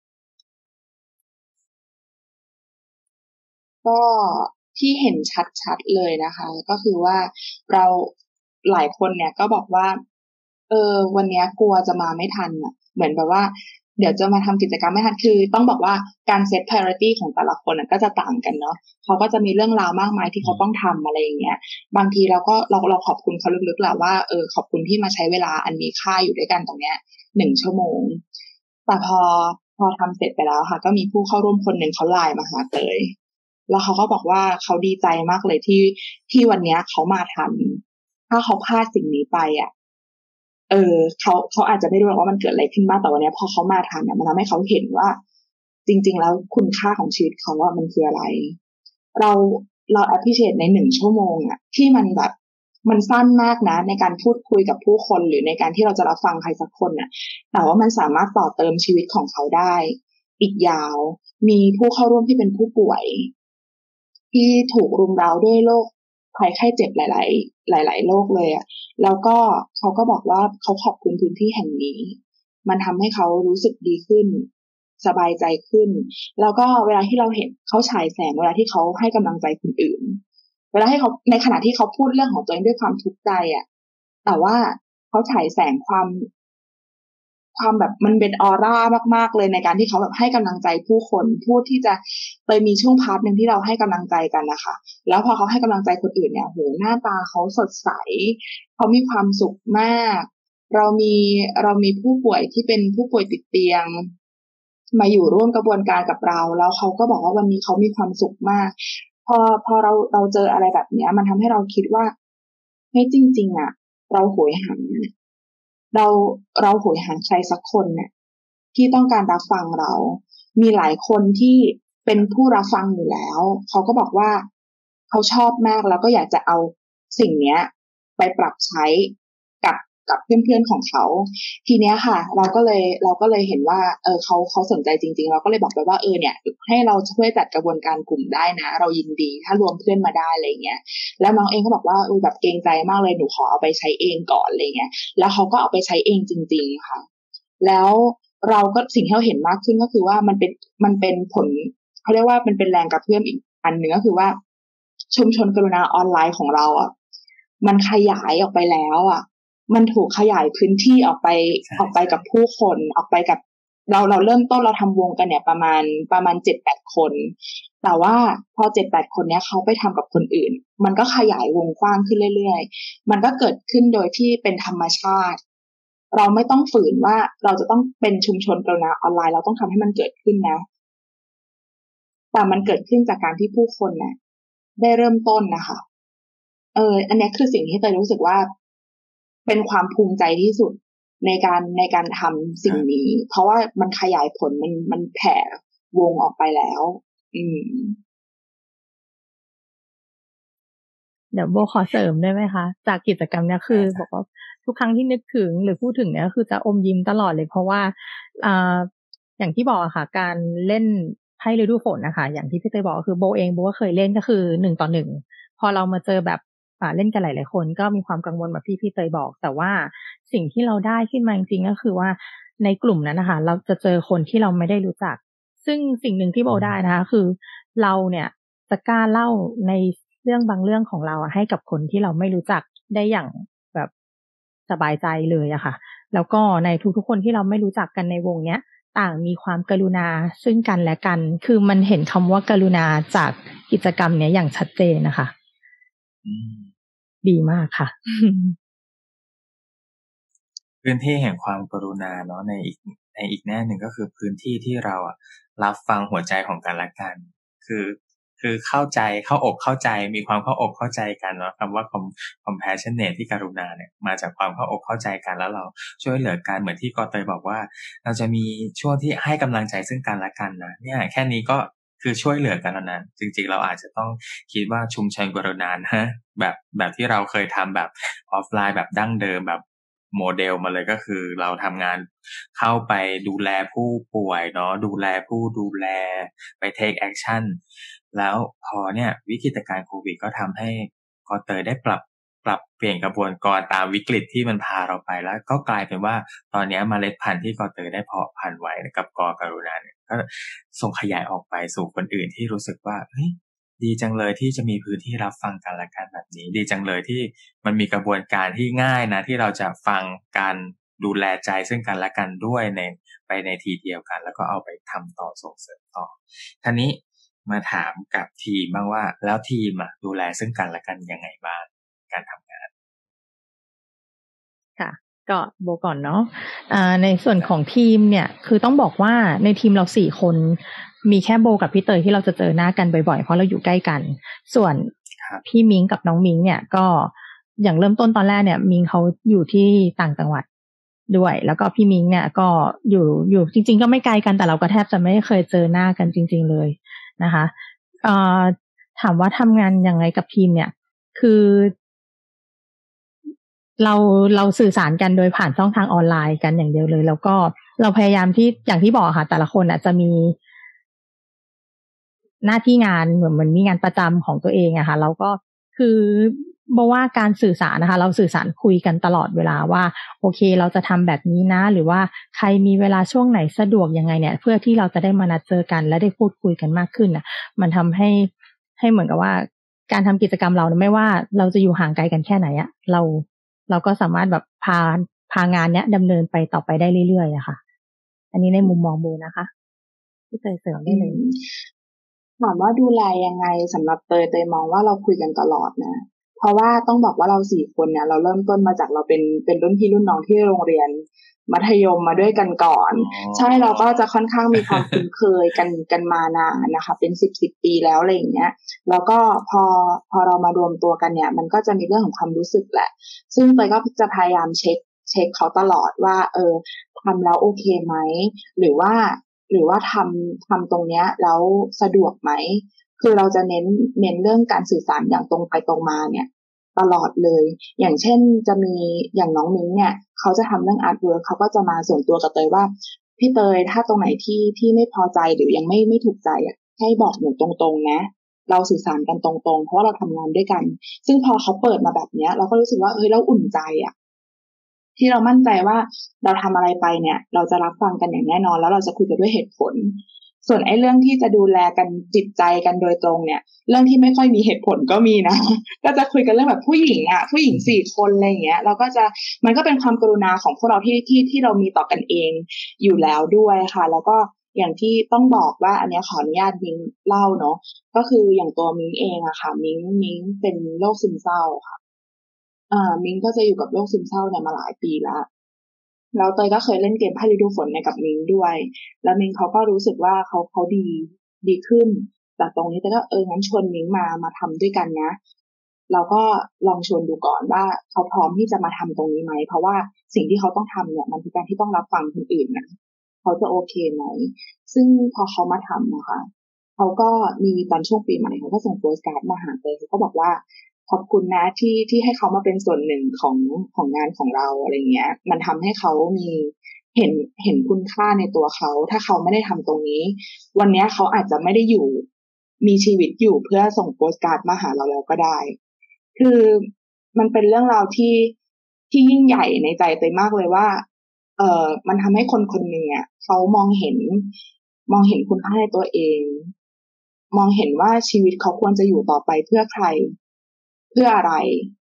ก็ที่เห็นชัดๆเลยนะคะก็คือว่าเราหลายคนเนี่ยก็บอกว่าเออวันนี้กลัวจะมาไม่ทันอ่ะเหมือนแบบว่าเดี๋ยวจะมาทำกิจกรรมไม่ทันคือต้องบอกว่าการเซต priority ของแต่ละคนก็จะต่างกันเนาะเขาก็จะมีเรื่องราวมากมายที่เขาต้องทำอะไรอย่างเงี้ยบางทีเราก็เราเราขอบคุณเขาลึกๆแหละว่าเออขอบคุณที่มาใช้เวลาอันมีค่าอยู่ด้วยกันตรงเนี้ยหนึ่งชั่วโมงแต่พอพอทำเสร็จไปแล้วค่ะก็มีผู้เข้าร่วมคนหนึ่งเขาไลน์มาหาเตยแล้วเขาก็บอกว่าเขาดีใจมากเลยที่ที่วันนี้เขามาทันถ้าเขาพลาดสิ่งนี้ไปอ่ะเออเขาเขาอาจจะไม่รู้หรอกว่ามันเกิดอะไรขึ้นบ้างแต่วันนี้พอเขามาทันเนี่ยมันทำให้เขาเห็นว่าจริงๆแล้วคุณค่าของชีวิตเขาว่ามันคืออะไรเราเรา appreciate ในหนึ่งชั่วโมงอ่ะที่มันแบบมันสั้นมากนะในการพูดคุยกับผู้คนหรือในการที่เราจะรับฟังใครสักคนน่ะแต่ว่ามันสามารถต่อเติมชีวิตของเขาได้อีกยาวมีผู้เข้าร่วมที่เป็นผู้ป่วยที่ถูกรุมเร้าด้วยโรคภัยไข้เจ็บหลายๆหลายๆโรคเลยอ่ะแล้วก็เขาก็บอกว่าเขาขอบคุณพื้นที่แห่งนี้มันทำให้เขารู้สึกดีขึ้นสบายใจขึ้นแล้วก็เวลาที่เราเห็นเขาฉายแสงเวลาที่เขาให้กำลังใจคนอื่นเวลาให้เขาในขณะที่เขาพูดเรื่องของตัวเองด้วยความทุกข์ใจอ่ะแต่ว่าเขาฉายแสงความความแบบมันเป็นออร่ามากๆเลยในการที่เขาแบบให้กำลังใจผู้คนพูดที่จะไปมีช่วงพาร์ทนึงที่เราให้กำลังใจกันนะคะแล้วพอเขาให้กำลังใจคนอื่นเนี่ยโหหน้าตาเขาสดใสเขามีความสุขมากเรามีเรามีผู้ป่วยที่เป็นผู้ป่วยติดเตียงมาอยู่ร่วมกระบวนการกับเราแล้วเขาก็บอกว่าวันนี้เขามีความสุขมากพอพอเราเราเจออะไรแบบนี้มันทำให้เราคิดว่าเฮ้ยจริงๆอ่ะเราโหยหาเราเราโหยหาใครสักคนเนี่ยที่ต้องการรับฟังเรามีหลายคนที่เป็นผู้รับฟังอยู่แล้วเขาก็บอกว่าเขาชอบมากแล้วก็อยากจะเอาสิ่งเนี้ยไปปรับใช้กับกับเพื่อนๆของเขาทีเนี้ยค่ะเราก็เลยเราก็เลยเห็นว่าเออเขาเขาสนใจจริงๆเราก็เลยบอกไปว่าเออเนี่ยให้เราช่วยจัดกระบวนการกลุ่มได้นะเรายินดีถ้ารวมเพื่อนมาได้อะไรเงี้ยแล้วน้องเองก็บอกว่าเออแบบเกรงใจมากเลยหนูขอเอาไปใช้เองก่อนอะไรเงี้ยแล้วเขาก็เอาไปใช้เองจริงๆค่ะแล้วเราก็สิ่งที่เราเห็นมากขึ้นก็คือว่ามันเป็นมันเป็นผลเขาเรียกว่ามันเป็นแรงกระเพื่อมอีกอันหนึ่งก็คือว่าชุมชนกรุณาออนไลน์ของเราอ่ะมันขยายออกไปแล้วอ่ะมันถูกขยายพื้นที่ออกไปออกไปกับผู้คนออกไปกับเราเราเริ่มต้นเราทำวงกันเนี่ยประมาณประมาณ เจ็ดแปด คนแต่ว่าพอ เจ็ดแปด คนเนี้ยเขาไปทำกับคนอื่นมันก็ขยายวงกว้างขึ้นเรื่อยๆมันก็เกิดขึ้นโดยที่เป็นธรรมชาติเราไม่ต้องฝืนว่าเราจะต้องเป็นชุมชนกรุณาออนไลน์เราต้องทำให้มันเกิดขึ้นนะแต่มันเกิดขึ้นจากการที่ผู้คนน่ะได้เริ่มต้นนะคะเอออันนี้คือสิ่งที่เตยรู้สึกว่าเป็นความภูมิใจที่สุดในการในการทำสิ่งนี้เพราะว่ามันขยายผลมันมันแผ่วงออกไปแล้วอืมเดี๋ยวโบขอเสริมได้ไหมคะจากกิจกรรมเนี้ยคือบอกว่าทุกครั้งที่นึกถึงหรือพูดถึงเนี้ยคือจะอมยิ้มตลอดเลยเพราะว่าอ่าอย่างที่บอกอะค่ะการเล่นไพ่ฤดูฝนนะคะอย่างที่พี่เตยบอกคือโบเองโบก็เคยเล่นก็คือหนึ่งต่อหนึ่งพอเรามาเจอแบบอ่าเล่นกันหลายๆคนก็มีความกังวลแบบที่พี่เตยบอกแต่ว่าสิ่งที่เราได้ขึ้นมาจริงๆก็คือว่าในกลุ่มนั้นนะคะเราจะเจอคนที่เราไม่ได้รู้จักซึ่งสิ่งหนึ่งที่โบได้นะคะคือเราเนี่ยจะกล้าเล่าในเรื่องบางเรื่องของเราให้กับคนที่เราไม่รู้จักได้อย่างแบบสบายใจเลยอะค่ะแล้วก็ในทุกๆคนที่เราไม่รู้จักกันในวงเนี้ยต่างมีความกรุณาซึ่งกันและกันคือมันเห็นคำว่ากรุณาจากกิจกรรมเนี้ยอย่างชัดเจนนะคะดีมากค่ะพื้นที่แห่งความกรุณาเนาะในอีกในอีกแง่หนึ่งก็คือพื้นที่ที่เราอะรับฟังหัวใจของกันและกันคือคือเข้าใจเข้าอกเข้าใจมีความเข้าอกเข้าใจกันเนาะคำว่า compassionate ที่กรุณาเนี่ยมาจากความเข้าอกเข้าใจกันแล้วเราช่วยเหลือกันเหมือนที่กอเตยบอกว่าเราจะมีช่วงที่ให้กำลังใจซึ่งกันและกันนะเนี่ยแค่นี้ก็คือช่วยเหลือกันแล้วนะจริงๆเราอาจจะต้องคิดว่าชุมชนกรุณานะแบบแบบที่เราเคยทำแบบออฟไลน์แบบดั้งเดิมแบบโมเดลมาเลยก็คือเราทำงานเข้าไปดูแลผู้ป่วยเนาะดูแลผู้ดูแลไป take action แล้วพอเนี่ยวิกฤตการณ์โควิดก็ทำให้กอเตยได้ปรับปรับเปลี่ยนกระบวนการตามวิกฤตที่มันพาเราไปแล้วก็กลายเป็นว่าตอนนี้เมล็ดพันธุ์ที่กอเตยได้เพาะพันธุ์ไว้กับกอกรุณาเนี่ยก็ส่งขยายออกไปสู่คนอื่นที่รู้สึกว่าเฮ้ยดีจังเลยที่จะมีพื้นที่รับฟังกันและกันแบบนี้ดีจังเลยที่มันมีกระบวนการที่ง่ายนะที่เราจะฟังการดูแลใจซึ่งกันและกันด้วยในไปในทีเดียวกันแล้วก็เอาไปทำต่อส่งเสริมต่อทีนี้มาถามกับทีมบ้างว่าแล้วทีมอ่ะดูแลซึ่งกันและกันยังไงบ้างการทำงานค่ะก็โบก่อนเนาะอ่าในส่วนของทีมเนี่ยคือต้องบอกว่าในทีมเราสี่คนมีแค่โบกับพี่เตยที่เราจะเจอหน้ากันบ่อยๆเพราะเราอยู่ใกล้กันส่วนพี่มิงกับน้องมิงเนี่ยก็อย่างเริ่มต้นตอนแรกเนี่ยมิงเขาอยู่ที่ต่างจังหวัดด้วยแล้วก็พี่มิงเนี่ยก็อยู่อยู่จริงๆก็ไม่ไกลกันแต่เราก็แทบจะไม่เคยเจอหน้ากันจริงๆเลยนะคะเอ่อถามว่าทำงานยังไงกับทีมเนี่ยคือเราเราสื่อสารกันโดยผ่านช่องทางออนไลน์กันอย่างเดียวเลยแล้วก็เราพยายามที่อย่างที่บอกค่ะแต่ละคนอ่ะจะมีหน้าที่งานเหมือนเหมือนมีงานประจำของตัวเองอะค่ะแล้วก็คือบอกว่าการสื่อสารนะคะเราสื่อสารคุยกันตลอดเวลาว่าโอเคเราจะทำแบบนี้นะหรือว่าใครมีเวลาช่วงไหนสะดวกยังไงเนี่ยเพื่อที่เราจะได้มานัดเจอกันและได้พูดคุยกันมากขึ้นน่ะมันทำให้ให้เหมือนกับว่าการทำกิจกรรมเราไม่ว่าเราจะอยู่ห่างไกลกันแค่ไหนอะเราเราก็สามารถแบบพาพางานเนี้ยดำเนินไปต่อไปได้เรื่อยๆอะค่ะอันนี้ในมุมมองโบนะคะที่เตยเสริมได้เลยถามว่าดูแลยังไงสำหรับเตยเตยมองว่าเราคุยกันตลอดนะเพราะว่าต้องบอกว่าเราสี่คนเนี่ยเราเริ่มต้นมาจากเราเป็นเป็นรุ่นพี่รุ่นน้องที่โรงเรียนมัธยมมาด้วยกันก่อนใช่เราก็จะค่อนข้างมีความคุ้นเคยกันกันมานานนะคะเป็นสิบสิบปีแล้วอะไรอย่างเงี้ยแล้วก็พอพอเรามารวมตัวกันเนี่ยมันก็จะมีเรื่องของความรู้สึกแหละซึ่งเตยก็จะพยายามเช็คเช็คเขาตลอดว่าเออทำแล้วโอเคไหมหรือว่าหรือว่าทำทำตรงเนี้ยแล้วสะดวกไหมคือเราจะเน้นเน้นเรื่องการสื่อสารอย่างตรงไปตรงมาเนี่ยตลอดเลยอย่างเช่นจะมีอย่างน้องมิ้งเนี่ยเขาจะทำเรื่องอาร์ตเวิร์คเขาก็จะมาส่วนตัวกับเตยว่าพี่เตยถ้าตรงไหนที่ที่ไม่พอใจหรือยังไม่ไม่ถูกใจอ่ะให้บอกหนูตรงๆนะเราสื่อสารกันตรงๆเพราะว่าเราทำงานด้วยกันซึ่งพอเขาเปิดมาแบบเนี้ยเราก็รู้สึกว่าเฮ้ยเราอุ่นใจอ่ะที่เรามั่นใจว่าเราทำอะไรไปเนี่ยเราจะรับฟังกันอย่างแน่นอนแล้วเราจะคุยกันด้วยเหตุผลส่วนไอ้เรื่องที่จะดูแลกันจิตใจกันโดยตรงเนี่ยเรื่องที่ไม่ค่อยมีเหตุผลก็มีนะก็จะคุยกันเรื่องแบบผู้หญิงอ่ะผู้หญิงสี่คนอะไรอย่างเงี้ยเราก็จะมันก็เป็นความกรุณาของพวกเราที่ที่ที่เรามีต่อกันเองอยู่แล้วด้วยค่ะแล้วก็อย่างที่ต้องบอกว่าอันนี้ขออนุญาตมิ้งเล่าเนาะก็คืออย่างตัวมิ้งเองอะค่ะมิ้งมิ้งเป็นโรคซึมเศร้าค่ะอ่ามิ้งก็จะอยู่กับโรคซึมเศร้าเนี่ยมาหลายปีแล้วแล้วเตยก็เคยเล่นเกมพาฤดูฝนในกับมิ้งด้วยแล้วมิ้งเขาก็รู้สึกว่าเขาเขาดีดีขึ้นจากตรงนี้แต่ก็เอองั้นชวนมิ้งมามาทำด้วยกันนะเราก็ลองชวนดูก่อนว่าเขาพร้อมที่จะมาทำตรงนี้ไหมเพราะว่าสิ่งที่เขาต้องทำเนี่ยมันคือการที่ต้องรับฟังคนอื่นนะเขาจะโอเคไหมซึ่งพอเขามาทำนะคะเขาก็มีตอนช่วงปีใหม่เขาก็ส่งโปสการ์ดมาหาเตยเขาก็บอกว่าขอบคุณนะที่ที่ให้เขามาเป็นส่วนหนึ่งของของงานของเราอะไรเงี้ยมันทำให้เขามีเห็นเห็นคุณค่าในตัวเขาถ้าเขาไม่ได้ทำตรงนี้วันนี้เขาอาจจะไม่ได้อยู่มีชีวิตอยู่เพื่อส่งโปสการ์ดมาหาเราแล้วก็ได้คือมันเป็นเรื่องราวที่ที่ยิ่งใหญ่ในใจเตยมากเลยว่าเอ่อมันทำให้คนคนหนึ่งอ่ะเขามองเห็นมองเห็นคุณค่าในตัวเองมองเห็นว่าชีวิตเขาควรจะอยู่ต่อไปเพื่อใครเพื่ออะไร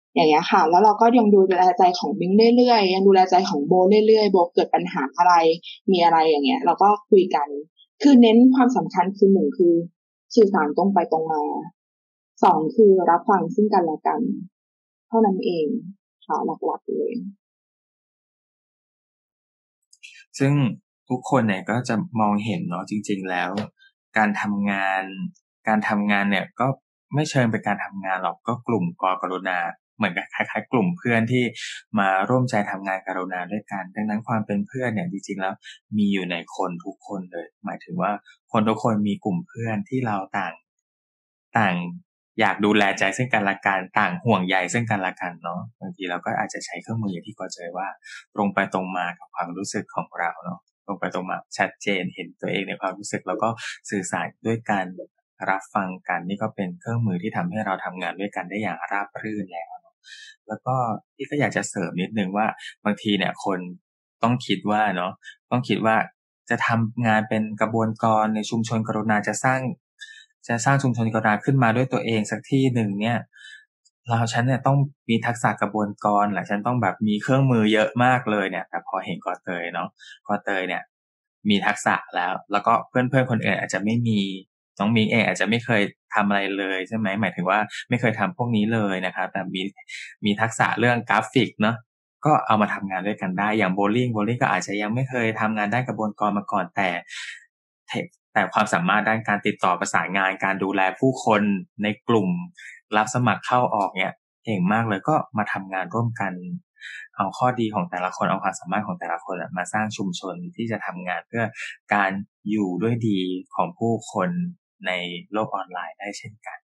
อย่างเงี้ยค่ะแล้วเราก็ยังดูแลใจของมิ้งเรื่อยๆยังดูแลใจของโบเรื่อยๆโบเกิดปัญหาอะไรมีอะไรอย่างเงี้ยเราก็คุยกันคือเน้นความสำคัญคือหนึ่งคือสื่อสารตรงไปตรงมาสองคือรับฟังซึ่งกันและกันเท่านั้นเองค่ะหลักๆเลยซึ่งทุกคนเนี่ยก็จะมองเห็นเนาะจริงๆแล้วการทำงานการทำงานเนี่ยก็ไม่เชิงเป็นการทำงานหรอกก็กลุ่มกกรุณาเหมือนกับคล้ายๆกลุ่มเพื่อนที่มาร่วมใจทำงานกรุณาด้วยกันดังนั้นความเป็นเพื่อนเนี่ยจริงๆแล้วมีอยู่ในคนทุกคนเลยหมายถึงว่าคนทุกคนมีกลุ่มเพื่อนที่เราต่างต่างอยากดูแลใจซึ่งกันและกันต่างห่วงใยซึ่งกันและกันเนาะบางทีเราก็อาจจะใช้เครื่องมืออย่างที่ก็เจอว่าตรงไปตรงมากับความรู้สึกของเราเนาะตรงไปตรงมาชัดเจนเห็นตัวเองในความรู้สึกแล้วก็สื่อสารด้วยการรับฟังกันนี่ก็เป็นเครื่องมือที่ทำให้เราทำงานด้วยกันได้อย่างราบรื่นแล้วเนาะแล้วก็ที่ก็อยากจะเสริมนิดนึงว่าบางทีเนี่ยคนต้องคิดว่าเนาะต้องคิดว่าจะทำงานเป็นกระบวนการในชุมชนกรุณาจะสร้างจะสร้างชุมชนกรุณาขึ้นมาด้วยตัวเองสักที่หนึ่งเนี่ยเราฉันเนี่ยต้องมีทักษะกระบวนการหรือฉันต้องแบบมีเครื่องมือเยอะมากเลยเนี่ยแต่พอเห็นกอเตยเนาะกอเตยเนี่ยมีทักษะแล้วแล้วก็เพื่อนๆคนอื่นอาจจะไม่มีน้องมิงเองอาจจะไม่เคยทำอะไรเลยใช่ไหมหมายถึงว่าไม่เคยทำพวกนี้เลยนะครับแต่มีมีทักษะเรื่องกราฟิกเนาะก็เอามาทำงานด้วยกันได้อย่างโบลิ่งโบลิ่งก็อาจจะยังไม่เคยทำงานด้านกระบวนการมาก่อนแต่แต่ความสามารถด้านการติดต่อประสานงานการดูแลผู้คนในกลุ่มรับสมัครเข้าออกเนี่ยเก่งมากเลยก็มาทำงานร่วมกันเอาข้อดีของแต่ละคนเอาความสามารถของแต่ละคนมาสร้างชุมชนที่จะทำงานเพื่อการอยู่ด้วยดีของผู้คนในโลกออนไลน์ได้เช่นกัน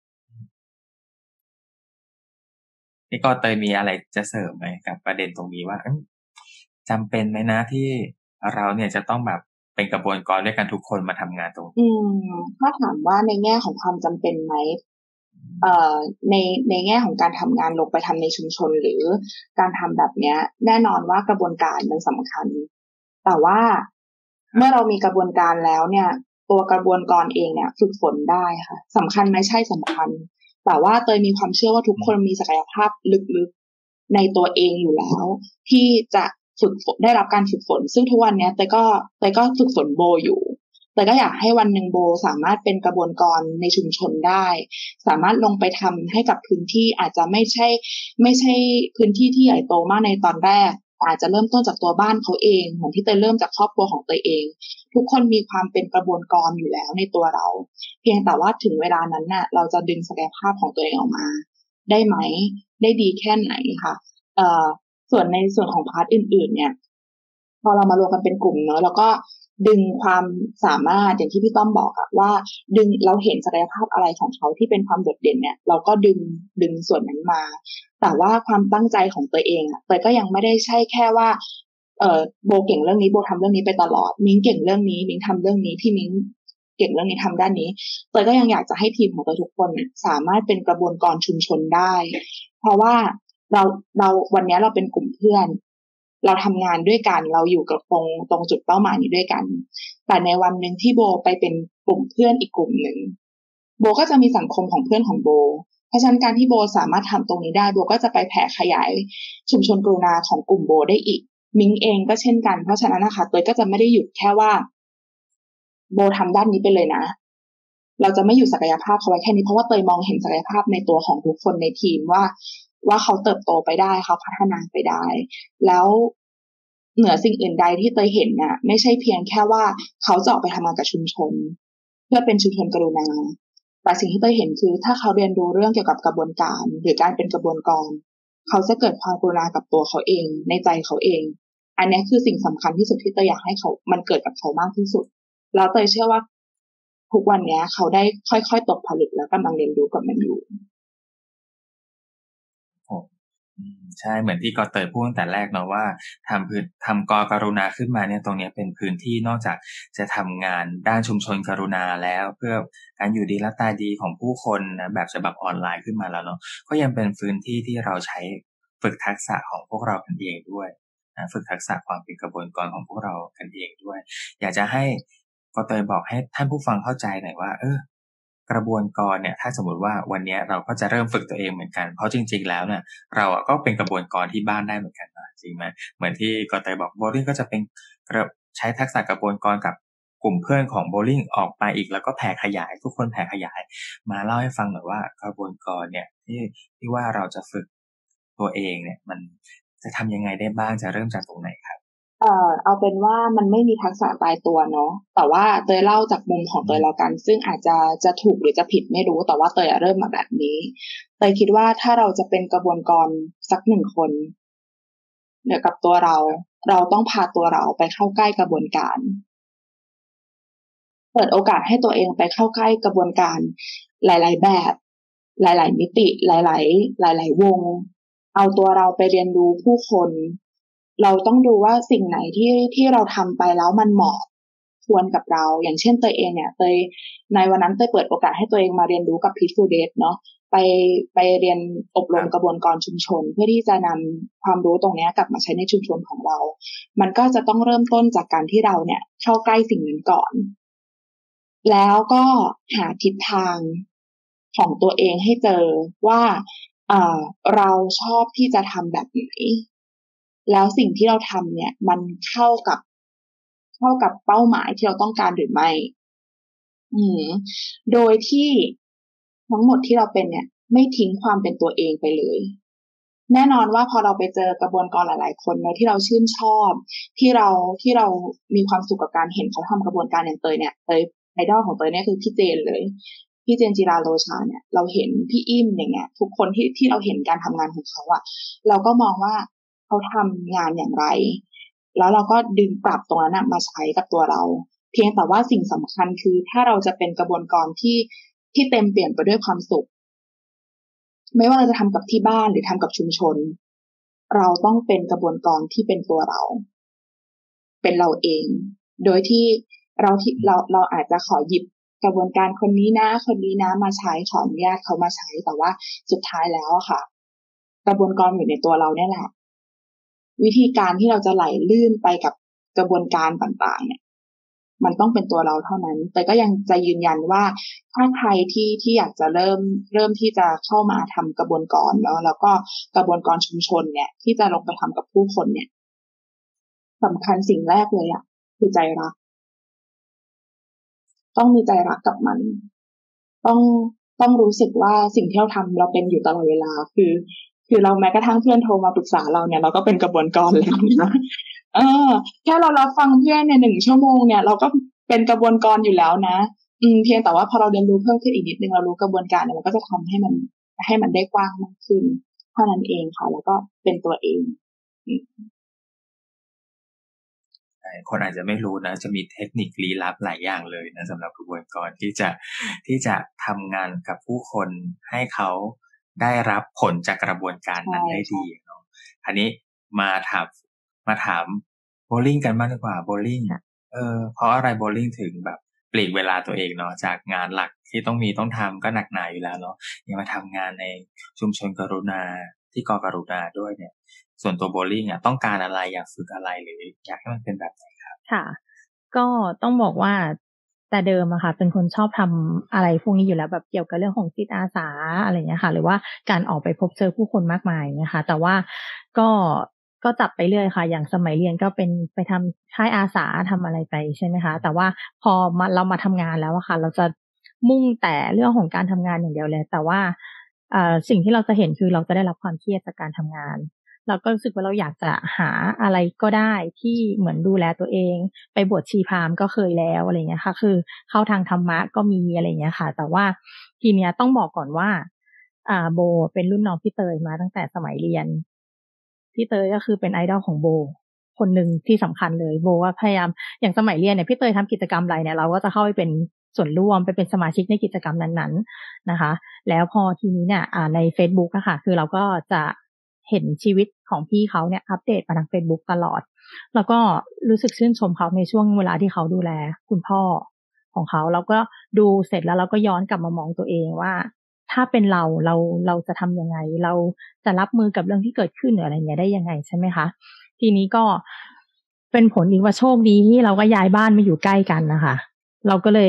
นี่ก็เตยมีอะไรจะเสริมไหมกับประเด็นตรงนี้ว่าจำเป็นไหมนะที่เราเนี่ยจะต้องแบบเป็นกระบวนการด้วยกันทุกคนมาทำงานตรงนี้อืมถ้าถามว่าในแง่ของความจำเป็นไหมเอ่อในในแง่ของการทำงานลงไปทำในชุมชนหรือการทำแบบเนี้ยแน่นอนว่ากระบวนการมันสำคัญแต่ว่าเมื่อเรามีกระบวนการแล้วเนี่ยตัวกระบวนการเองเนี่ยฝึกฝนได้ค่ะสำคัญไหมใช่สำคัญแต่ว่าเตยมีความเชื่อว่าทุกคนมีศักยภาพลึกๆในตัวเองอยู่แล้วที่จะฝึกฝนได้รับการฝึกฝนซึ่งทุกวันนี้เตยก็เตยก็ฝึกฝนโบอยู่แต่ก็อยากให้วันหนึ่งโบสามารถเป็นกระบวนการในชุมชนได้สามารถลงไปทำให้กับพื้นที่อาจจะไม่ใช่ไม่ใช่พื้นที่ที่ใหญ่โตมากในตอนแรกอาจจะเริ่มต้นจากตัวบ้านเขาเองเหมือนที่เตยเริ่มจากครอบครัวของตัวเองทุกคนมีความเป็นกระบวนการอยู่แล้วในตัวเราเพียงแต่ว่าถึงเวลานั้นน่ะเราจะดึงศักยภาพของตัวเองออกมาได้ไหมได้ดีแค่ไหนค่ะเอ่อส่วนในส่วนของพาร์ทอื่นๆเนี่ยพอเรามารวมกันเป็นกลุ่มเนอะแล้วก็ดึงความสามารถอย่างที่พี่ต้อมบอกอะว่าดึงเราเห็นศักยภาพอะไรของเขาที่เป็นความโดดเด่นเนี่ยเราก็ดึงดึงส่วนนั้นมาแต่ว่าความตั้งใจของตัวเองอะเตยก็ยังไม่ได้ใช่แค่ว่าเอ่อโบเก่งเรื่องนี้โบทำเรื่องนี้ไปตลอดมิ้งเก่งเรื่องนี้มิ้งทำเรื่องนี้พี่มิ้งเก่งเรื่องนี้ทำด้านนี้เตยก็ยังอยากจะให้ทีมของเตยทุกคนสามารถเป็นกระบวนการชุมชนได้เพราะว่าเราเราวันนี้เราเป็นกลุ่มเพื่อนเราทำงานด้วยกันเราอยู่กับตรงตรงจุดเป้าหมายนี้ด้วยกันแต่ในวันหนึ่งที่โบไปเป็นกลุ่มเพื่อนอีกกลุ่มหนึ่งโบก็จะมีสังคมของเพื่อนของโบเพราะฉะนั้นการที่โบสามารถทำตรงนี้ได้โบก็จะไปแผ่ขยายชุมชนกรุณาของกลุ่มโบได้อีกมิงเองก็เช่นกันเพราะฉะนั้นนะคะเตยก็จะไม่ได้หยุดแค่ว่าโบทำด้านนี้ไปเลยนะเราจะไม่อยู่ศักยภาพเขาไว้แค่นี้เพราะว่าเตยมองเห็นศักยภาพในตัวของทุกคนในทีมว่าว่าเขาเติบโตไปได้เขาพัฒนาไปได้แล้วเหนือสิ่งอื่นใดที่เตยเห็นน่ะไม่ใช่เพียงแค่ว่าเขาจะออกไปทำงานกับชุมชนเพื่อเป็นชุมชนกรุณาแต่สิ่งที่เตยเห็นคือถ้าเขาเรียนรู้เรื่องเกี่ยวกับกระบวนการหรือการเป็นกระบวนการเขาจะเกิดความกรุณากับตัวเขาเองในใจเขาเองอันนี้คือสิ่งสำคัญที่สุดที่เตยอยากให้เขามันเกิดกับเขามากที่สุดแล้วเตยเชื่อว่าทุกวันนี้เขาได้ค่อยๆตกผลึกแล้วกำลังเรียนรู้กับมันอยู่ใช่เหมือนที่กอเตยพูดตั้งแต่แรกเนาะว่าทำพื้นทำกอกรุณาขึ้นมาเนี่ยตรงนี้เป็นพื้นที่นอกจากจะทำงานด้านชุมชนกรุณาแล้วเพื่อการอยู่ดีและตายดีของผู้คนนะแบบฉบับออนไลน์ขึ้นมาแล้วเนาะก็ยังเป็นพื้นที่ที่เราใช้ฝึกทักษะของพวกเรากันเองด้วยนะฝึกทักษะความเป็นกระบวนการของพวกเรากันเองด้วยอยากจะให้กอเตยบอกให้ท่านผู้ฟังเข้าใจหน่อยว่าเออกระบวนการเนี่ยถ้าสมมติว่าวันนี้เราก็จะเริ่มฝึกตัวเองเหมือนกันเพราะจริงๆแล้วเนี่ยเราก็เป็นกระบวนการที่บ้านได้เหมือนกันนะจริงไหมเหมือนที่กอเตยบอกโบลิ่งก็จะเป็นใช้ทักษะกระบวนการกับกลุ่มเพื่อนของโบลิ่งออกไปอีกแล้วก็แผ่ขยายทุกคนแผ่ขยายมาเล่าให้ฟังหน่อยว่ากระบวนการเนี่ยที่ที่ว่าเราจะฝึกตัวเองเนี่ยมันจะทำยังไงได้บ้างจะเริ่มจากตรงไหนครับเอ่อเอาเป็นว่ามันไม่มีทักษะตายตัวเนาะแต่ว่าเตยเล่าจากมุมของเตยแล้วกันซึ่งอาจจะจะถูกหรือจะผิดไม่รู้แต่ว่าเตยเริ่มมาแบบนี้เตยคิดว่าถ้าเราจะเป็นกระบวนการสักหนึ่งคนเนี่ยกับตัวเราเราต้องพาตัวเราไปเข้าใกล้กระบวนการเปิดโอกาสให้ตัวเองไปเข้าใกล้กระบวนการหลายๆแบบหลายๆมิติหลายๆหลายๆวงเอาตัวเราไปเรียนรู้ผู้คนเราต้องดูว่าสิ่งไหนที่ที่เราทำไปแล้วมันเหมาะควรกับเราอย่างเช่นเตยเองเนี่ยเตยในวันนั้นเตยเปิดโอกาสให้ตัวเองมาเรียนรู้กับ Peaceful Date เนาะไปไปเรียนอบรมกระบวนการชุมชนเพื่อที่จะนำความรู้ตรงนี้กลับมาใช้ในชุมชนของเรามันก็จะต้องเริ่มต้นจากการที่เราเนี่ยเข้าใกล้สิ่งนั้นก่อนแล้วก็หาทิศทางของตัวเองให้เจอว่าเอ่อเราชอบที่จะทำแบบไหนแล้วสิ่งที่เราทำเนี่ยมันเข้ากับเข้ากับเป้าหมายที่เราต้องการหรือไม่อืมโดยที่ทั้งหมดที่เราเป็นเนี่ยไม่ทิ้งความเป็นตัวเองไปเลยแน่นอนว่าพอเราไปเจอกระบวนการหลายๆคนเนอะที่เราชื่นชอบที่เราที่เรามีความสุขกับการเห็นเขาทำกระบวนการอย่างเตยเนี่ยเตยไอดอลของเตยเนี่ยคือพี่เจนเลยพี่เจนจิราโลชาเนี่ยเราเห็นพี่อิ่มอย่างเงี้ยทุกคนที่ที่เราเห็นการทำงานของเขาอะเราก็มองว่าเขาทำงานอย่างไรแล้วเราก็ดึงปรับตรงนั้นมาใช้กับตัวเราเพียงแต่ว่าสิ่งสำคัญคือถ้าเราจะเป็นกระบวนการที่ที่เต็มเปลี่ยนไปด้วยความสุขไม่ว่าเราจะทำกับที่บ้านหรือทำกับชุมชนเราต้องเป็นกระบวนการที่เป็นตัวเราเป็นเราเองโดยที่เราที่เราเราอาจจะขอหยิบกระบวนการคนนี้นะคนนี้นะมาใช้ขออนุญาตเขามาใช้แต่ว่าสุดท้ายแล้วค่ะกระบวนการอยู่ในตัวเราเนี่ยแหละวิธีการที่เราจะไหลลื่นไปกับกระบวนการต่างๆเนี่ยมันต้องเป็นตัวเราเท่านั้นแต่ก็ยังจะยืนยันว่าถ้าใครที่ที่อยากจะเริ่มเริ่มที่จะเข้ามาทำกระบวนการเนาะแล้วก็กระบวนการชุมชนเนี่ยที่จะลงไปทำกับผู้คนเนี่ยสำคัญสิ่งแรกเลยอ่ะคือใจรักต้องมีใจรักกับมันต้องต้องรู้สึกว่าสิ่งที่เราทำเราเป็นอยู่ตลอดเวลาคือคือเราแม้กระทั่งเพื่อนโทรมาปรึกษาเราเนี่ยเราก็เป็นกระบวนการแล้วนะเออแค่เรารับฟังเพื่อนเนี่ยหนึ่งชั่วโมงเนี่ยเราก็เป็นกระบวนการอยู่แล้วนะอืมเพียงแต่ว่าพอเราเรียนรู้เพิ่มขึ้นอีกนิดนึงเรารู้กระบวนการเนี่ยมันก็จะทำให้มันให้มันได้กว้างมากขึ้นเท่านั้นเองค่ะแล้วก็เป็นตัวเองคนอาจจะไม่รู้นะจะมีเทคนิคลี้ลับหลายอย่างเลยนะสำหรับกระบวนการที่จะที่จะทำงานกับผู้คนให้เขาได้รับผลจากกระบวนการนั้นได้ดีเนาะอันนี้มาถามมาถามโบลิ่งกันบ้างดีกว่าโบลิ่งเออเพราะอะไรโบลิ่งถึงแบบปลีกเวลาตัวเองเนาะจากงานหลักที่ต้องมีต้องทำก็หนักหนาอยู่แล้วเนาะยังมาทำงานในชุมชนกรุณาที่กกรุณาด้วยเนี่ยส่วนตัวโบลิ่งอ่ะต้องการอะไรอยากฝึกอะไรหรืออยากให้มันเป็นแบบไหนครับค่ะก็ต้องบอกว่าแต่เดิมอะค่ะเป็นคนชอบทำอะไรพวกนี้อยู่แล้วแบบเกี่ยวกับเรื่องของจิตอาสาอะไรเงี้ยค่ะหรือว่าการออกไปพบเจอผู้คนมากมายนะคะแต่ว่าก็ก็จับไปเรื่อยค่ะอย่างสมัยเรียนก็เป็นไปทำค่ายอาสาทำอะไรไปใช่ไหมคะแต่ว่าพอมาเรามาทำงานแล้วอะค่ะเราจะมุ่งแต่เรื่องของการทำงานอย่างเดียวเลยแต่ว่าเอ่อสิ่งที่เราจะเห็นคือเราจะได้รับความเครียดจากการทำงานเราก็รู้สึกว่าเราอยากจะหาอะไรก็ได้ที่เหมือนดูแลตัวเองไปบวชชีพราหมณ์ก็เคยแล้วอะไรเงี้ยค่ะคือเข้าทางธรรมะก็มีอะไรเงี้ยค่ะแต่ว่าทีเนี้ยต้องบอกก่อนว่าอ่าโบเป็นรุ่นน้องพี่เตยมาตั้งแต่สมัยเรียนพี่เตยก็คือเป็นไอดอลของโบคนหนึ่งที่สำคัญเลยโบว่าพยายามอย่างสมัยเรียนเนี่ยพี่เตยทำกิจกรรมอะไรเนี่ยเราก็จะเข้าไปเป็นส่วนร่วมไปเป็นสมาชิกในกิจกรรมนั้นๆนะคะแล้วพอทีนี้เนี่ยอ่าใน Facebook อะค่ะคือเราก็จะเห็นชีวิตของพี่เขาเนี่ยอัปเดตมาทาง Facebook ตลอดแล้วก็รู้สึกชื่นชมเขาในช่วงเวลาที่เขาดูแลคุณพ่อของเขาแล้วก็ดูเสร็จแล้วเราก็ย้อนกลับมามองตัวเองว่าถ้าเป็นเราเราเราจะทำยังไงเราจะรับมือกับเรื่องที่เกิดขึ้นหรืออะไรเงี้ยได้ยังไงใช่ไหมคะทีนี้ก็เป็นผลอีกว่าโชคดีที่เราก็ย้ายบ้านมาอยู่ใกล้กันนะคะเราก็เลย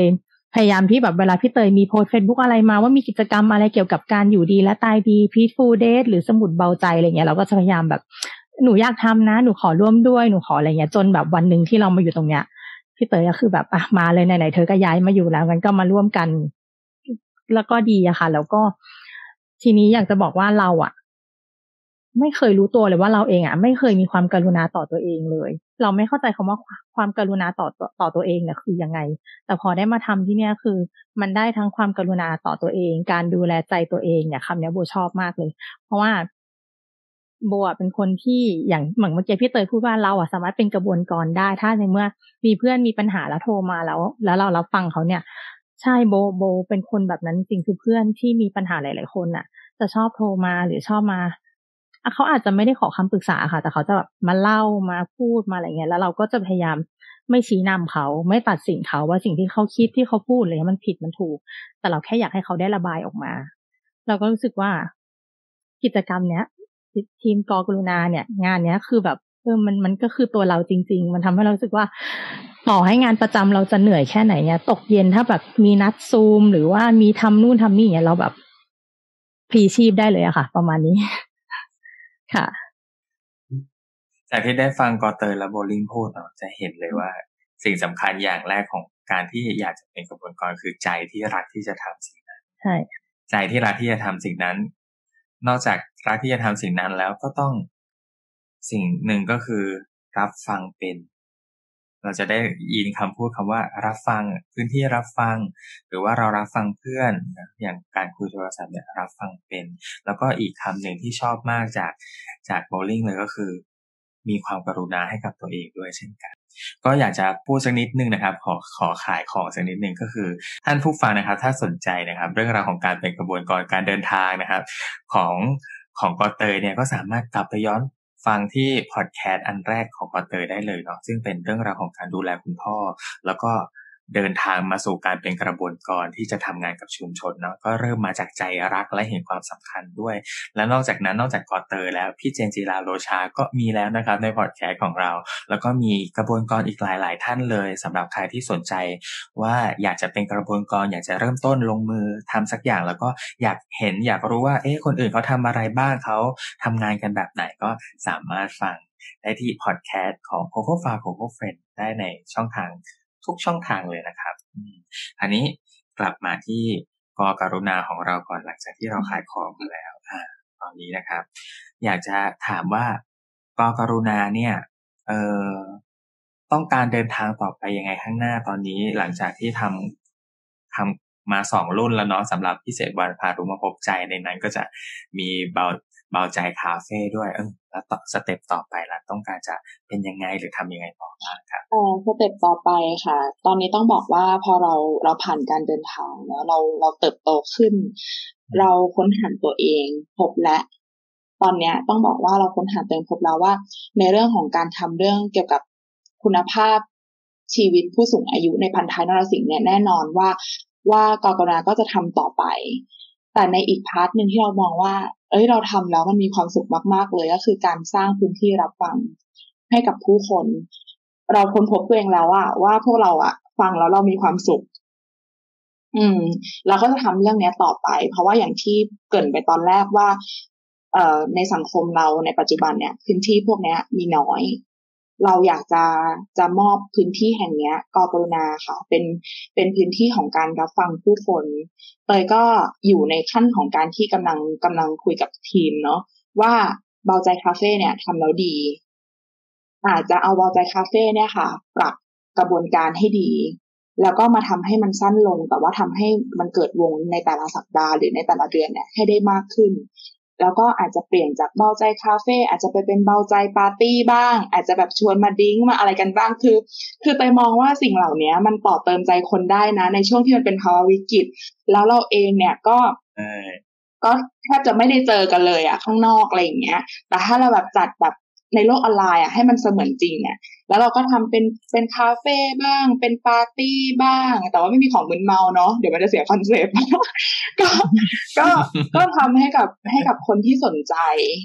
พยายามที่แบบเวลาพี่เตยมีโพสต์ Facebook อะไรมาว่ามีกิจกรรมอะไรเกี่ยวกับการอยู่ดีและตายดี Peaceful Date หรือสมุดเบาใจอะไรเงี้ยเราก็จะพยายามแบบหนูอยากทำนะหนูขอร่วมด้วยหนูขออะไรเงี้ยจนแบบวันนึงที่เรามาอยู่ตรงเนี้ยพี่เตยก็คือแบบอ่ะมาเลยไหนๆเธอก็ย้ายมาอยู่แล้วงั้นก็มาร่วมกันแล้วก็ดีอะค่ะแล้วก็ทีนี้อยากจะบอกว่าเราอะไม่เคยรู้ตัวเลยว่าเราเองอะไม่เคยมีความกรุณาต่อตัวเองเลยเราไม่เข้าใจคำว่าความกรุณาต่อต่อตัวเองเนี่ยคือยังไงแต่พอได้มาทำที่เนี่ยคือมันได้ทั้งความกรุณาต่อตัวเองการดูแลใจตัวเองเนี่ยคำนี้โบชอบมากเลยเพราะว่าโบอ่ะเป็นคนที่อย่างเหมือนเมื่อกี้พี่เตยพูดว่าเราอ่ะสามารถเป็นกระบวนการได้ถ้าในเมื่อมีเพื่อนมีปัญหาแล้วโทรมาแล้วแล้วเรารับฟังเขาเนี่ยใช่โบโบเป็นคนแบบนั้นจริงคือเพื่อนที่มีปัญหาหลายๆคนน่ะจะชอบโทรมาหรือชอบมาเขาอาจจะไม่ได้ขอคำปรึกษาค่ะแต่เขาจะแบบมาเล่ามาพูดมาอะไรเงี้ยแล้วเราก็จะพยายามไม่ชี้นำเขาไม่ตัดสินเขาว่าสิ่งที่เขาคิดที่เขาพูดอะไรมันผิดมันถูกแต่เราแค่อยากให้เขาได้ระบายออกมาเราก็รู้สึกว่ากิจกรรมเนี้ยทีมกกรุณาเนี่ยงานเนี้ยคือแบบเออมันมันก็คือตัวเราจริงๆมันทำให้เรารู้สึกว่าต่อให้งานประจำเราจะเหนื่อยแค่ไหนเนี่ยตกเย็นถ้าแบบมีนัดซูมหรือว่ามีทำนู่นทำนี่เนี่ยเราแบบพลีชีพได้เลยอะค่ะประมาณนี้ค่ะจากที่ได้ฟังกอเตอร์และโบลิ่งพูดเนาะจะเห็นเลยว่าสิ่งสำคัญอย่างแรกของการที่อยากจะเป็นกระบวนการคือใจที่รักที่จะทำสิ่งนั้นใช่ใจที่รักที่จะทำสิ่งนั้นนอกจากรักที่จะทำสิ่งนั้นแล้วก็ต้องสิ่งหนึ่งก็คือรับฟังเป็นเราจะได้ยินคำพูดคำว่ารับฟังพื้นที่รับฟังหรือว่าเรารับฟังเพื่อนอย่างการคุยโทรศัพท์เนี่ยรับฟังเป็นแล้วก็อีกคำหนึ่งที่ชอบมากจากจากโบลิ่งเลยก็คือมีความกรุณาให้กับตัวเองด้วยเช่นกันก็อยากจะพูดสักนิดนึงนะครับขอขอขายของสักนิดนึงก็คือท่านผู้ฟังนะครับถ้าสนใจนะครับเรื่องราวของการเป็นกระบวนการการเดินทางนะครับของของกอเตยเนี่ยก็สามารถกลับไปย้อนฟังที่พอดแคสต์อันแรกของกอเตยได้เลยเนาะซึ่งเป็นเรื่องราวของการดูแลคุณพ่อแล้วก็เดินทางมาสู่การเป็นกระบวนการที่จะทำงานกับชุมชนเนาะก็เริ่มมาจากใจรักและเห็นความสำคัญด้วยและนอกจากนั้นนอกจากกอเตยแล้วพี่เจนจีราโลชาก็มีแล้วนะครับในพอดแคสต์ของเราแล้วก็มีกระบวนการอีกหลายๆท่านเลยสำหรับใครที่สนใจว่าอยากจะเป็นกระบวนการอยากจะเริ่มต้นลงมือทำสักอย่างแล้วก็อยากเห็นอยากรู้ว่าเอ๊ะคนอื่นเขาทำอะไรบ้างเขาทำงานกันแบบไหนก็สามารถฟังได้ที่พอดแคสต์ของ Coco Fa Coco Friend ได้ในช่องทางทุกช่องทางเลยนะครับอันนี้กลับมาที่กกรุณาของเราก่อนหลังจากที่เราขายของมาแล้วอ่าตอนนี้นะครับอยากจะถามว่ากกรุณาเนี่ยเอ่อต้องการเดินทางต่อไปยังไงข้างหน้าตอนนี้หลังจากที่ทำทำมาสองรุ่นแล้วเนาะสำหรับพิเศษวันพารู้มาพบใจในนั้นก็จะมีเบาเบาใจคาเฟ่ด้วยเออแล้วต่อสเต็ปต่อไปล่ะต้องการจะเป็นยังไงหรือทำยังไงต่อบ้างครับเอ่อสเต็ปต่อไปค่ะตอนนี้ต้องบอกว่าพอเราเราผ่านการเดินทางเนาะเราเราเติบโตขึ้นเราค้นหาตัวเองพบและตอนเนี้ยต้องบอกว่าเราค้นหาตัวเองพบแล้วว่าในเรื่องของการทำเรื่องเกี่ยวกับคุณภาพชีวิตผู้สูงอายุในพันท้ายนรสิงห์เนี่ยแน่นอนว่าว่ากกรุณาก็จะทำต่อไปแต่ในอีกพาร์ทนึงที่เรามองว่าเอ้ยเราทำแล้วมันมีความสุขมากๆเลยก็คือการสร้างพื้นที่รับฟังให้กับผู้คนเราค้นพบตัวเองแล้วอะว่าพวกเราอะฟังแล้วเรามีความสุขอืมเราก็จะทำเรื่องนี้ต่อไปเพราะว่าอย่างที่เกริ่นไปตอนแรกว่าเอ่อในสังคมเราในปัจจุบันเนี่ยพื้นที่พวกนี้มีน้อยเราอยากจะจะมอบพื้นที่แห่งนี้กกรุณาค่ะเป็นเป็นพื้นที่ของการรับฟังผู้คนเตยก็อยู่ในขั้นของการที่กำลังกำลังคุยกับทีมเนาะว่าเบาใจคาเฟ่เนี่ยทำแล้วดีอาจจะเอาเบาใจคาเฟ่เนี่ยค่ะปรับกระบวนการให้ดีแล้วก็มาทำให้มันสั้นลงแต่ว่าทำให้มันเกิดวงในแต่ละสัปดาห์หรือในแต่ละเดือนเนี่ยให้ได้มากขึ้นแล้วก็อาจจะเปลี่ยนจากเบาใจคาเฟ่อาจจะไปเป็นเบาใจปาร์ตี้บ้างอาจจะแบบชวนมาดิ้งมาอะไรกันบ้างคือคือไปมองว่าสิ่งเหล่านี้มันต่อเติมใจคนได้นะในช่วงที่มันเป็นภาวะวิกฤตแล้วเราเองเนี่ยก็ก็แทบจะไม่ได้เจอกันเลยอะข้างนอกอะไรอย่างเงี้ยแต่ถ้าเราแบบจัดแบบในโลกออนไลน์อ่ะให้มันเสมือนจริงเนี่ยแล้วเราก็ทำเป็นเป็นคาเฟ่บ้างเป็นปาร์ตี้บ้างแต่ว่าไม่มีของมึนเมาเนาะเดี๋ยวมันจะเสียคอนเซ็ปต์ ก็ก็ก็ทำให้กับให้กับคนที่สนใจ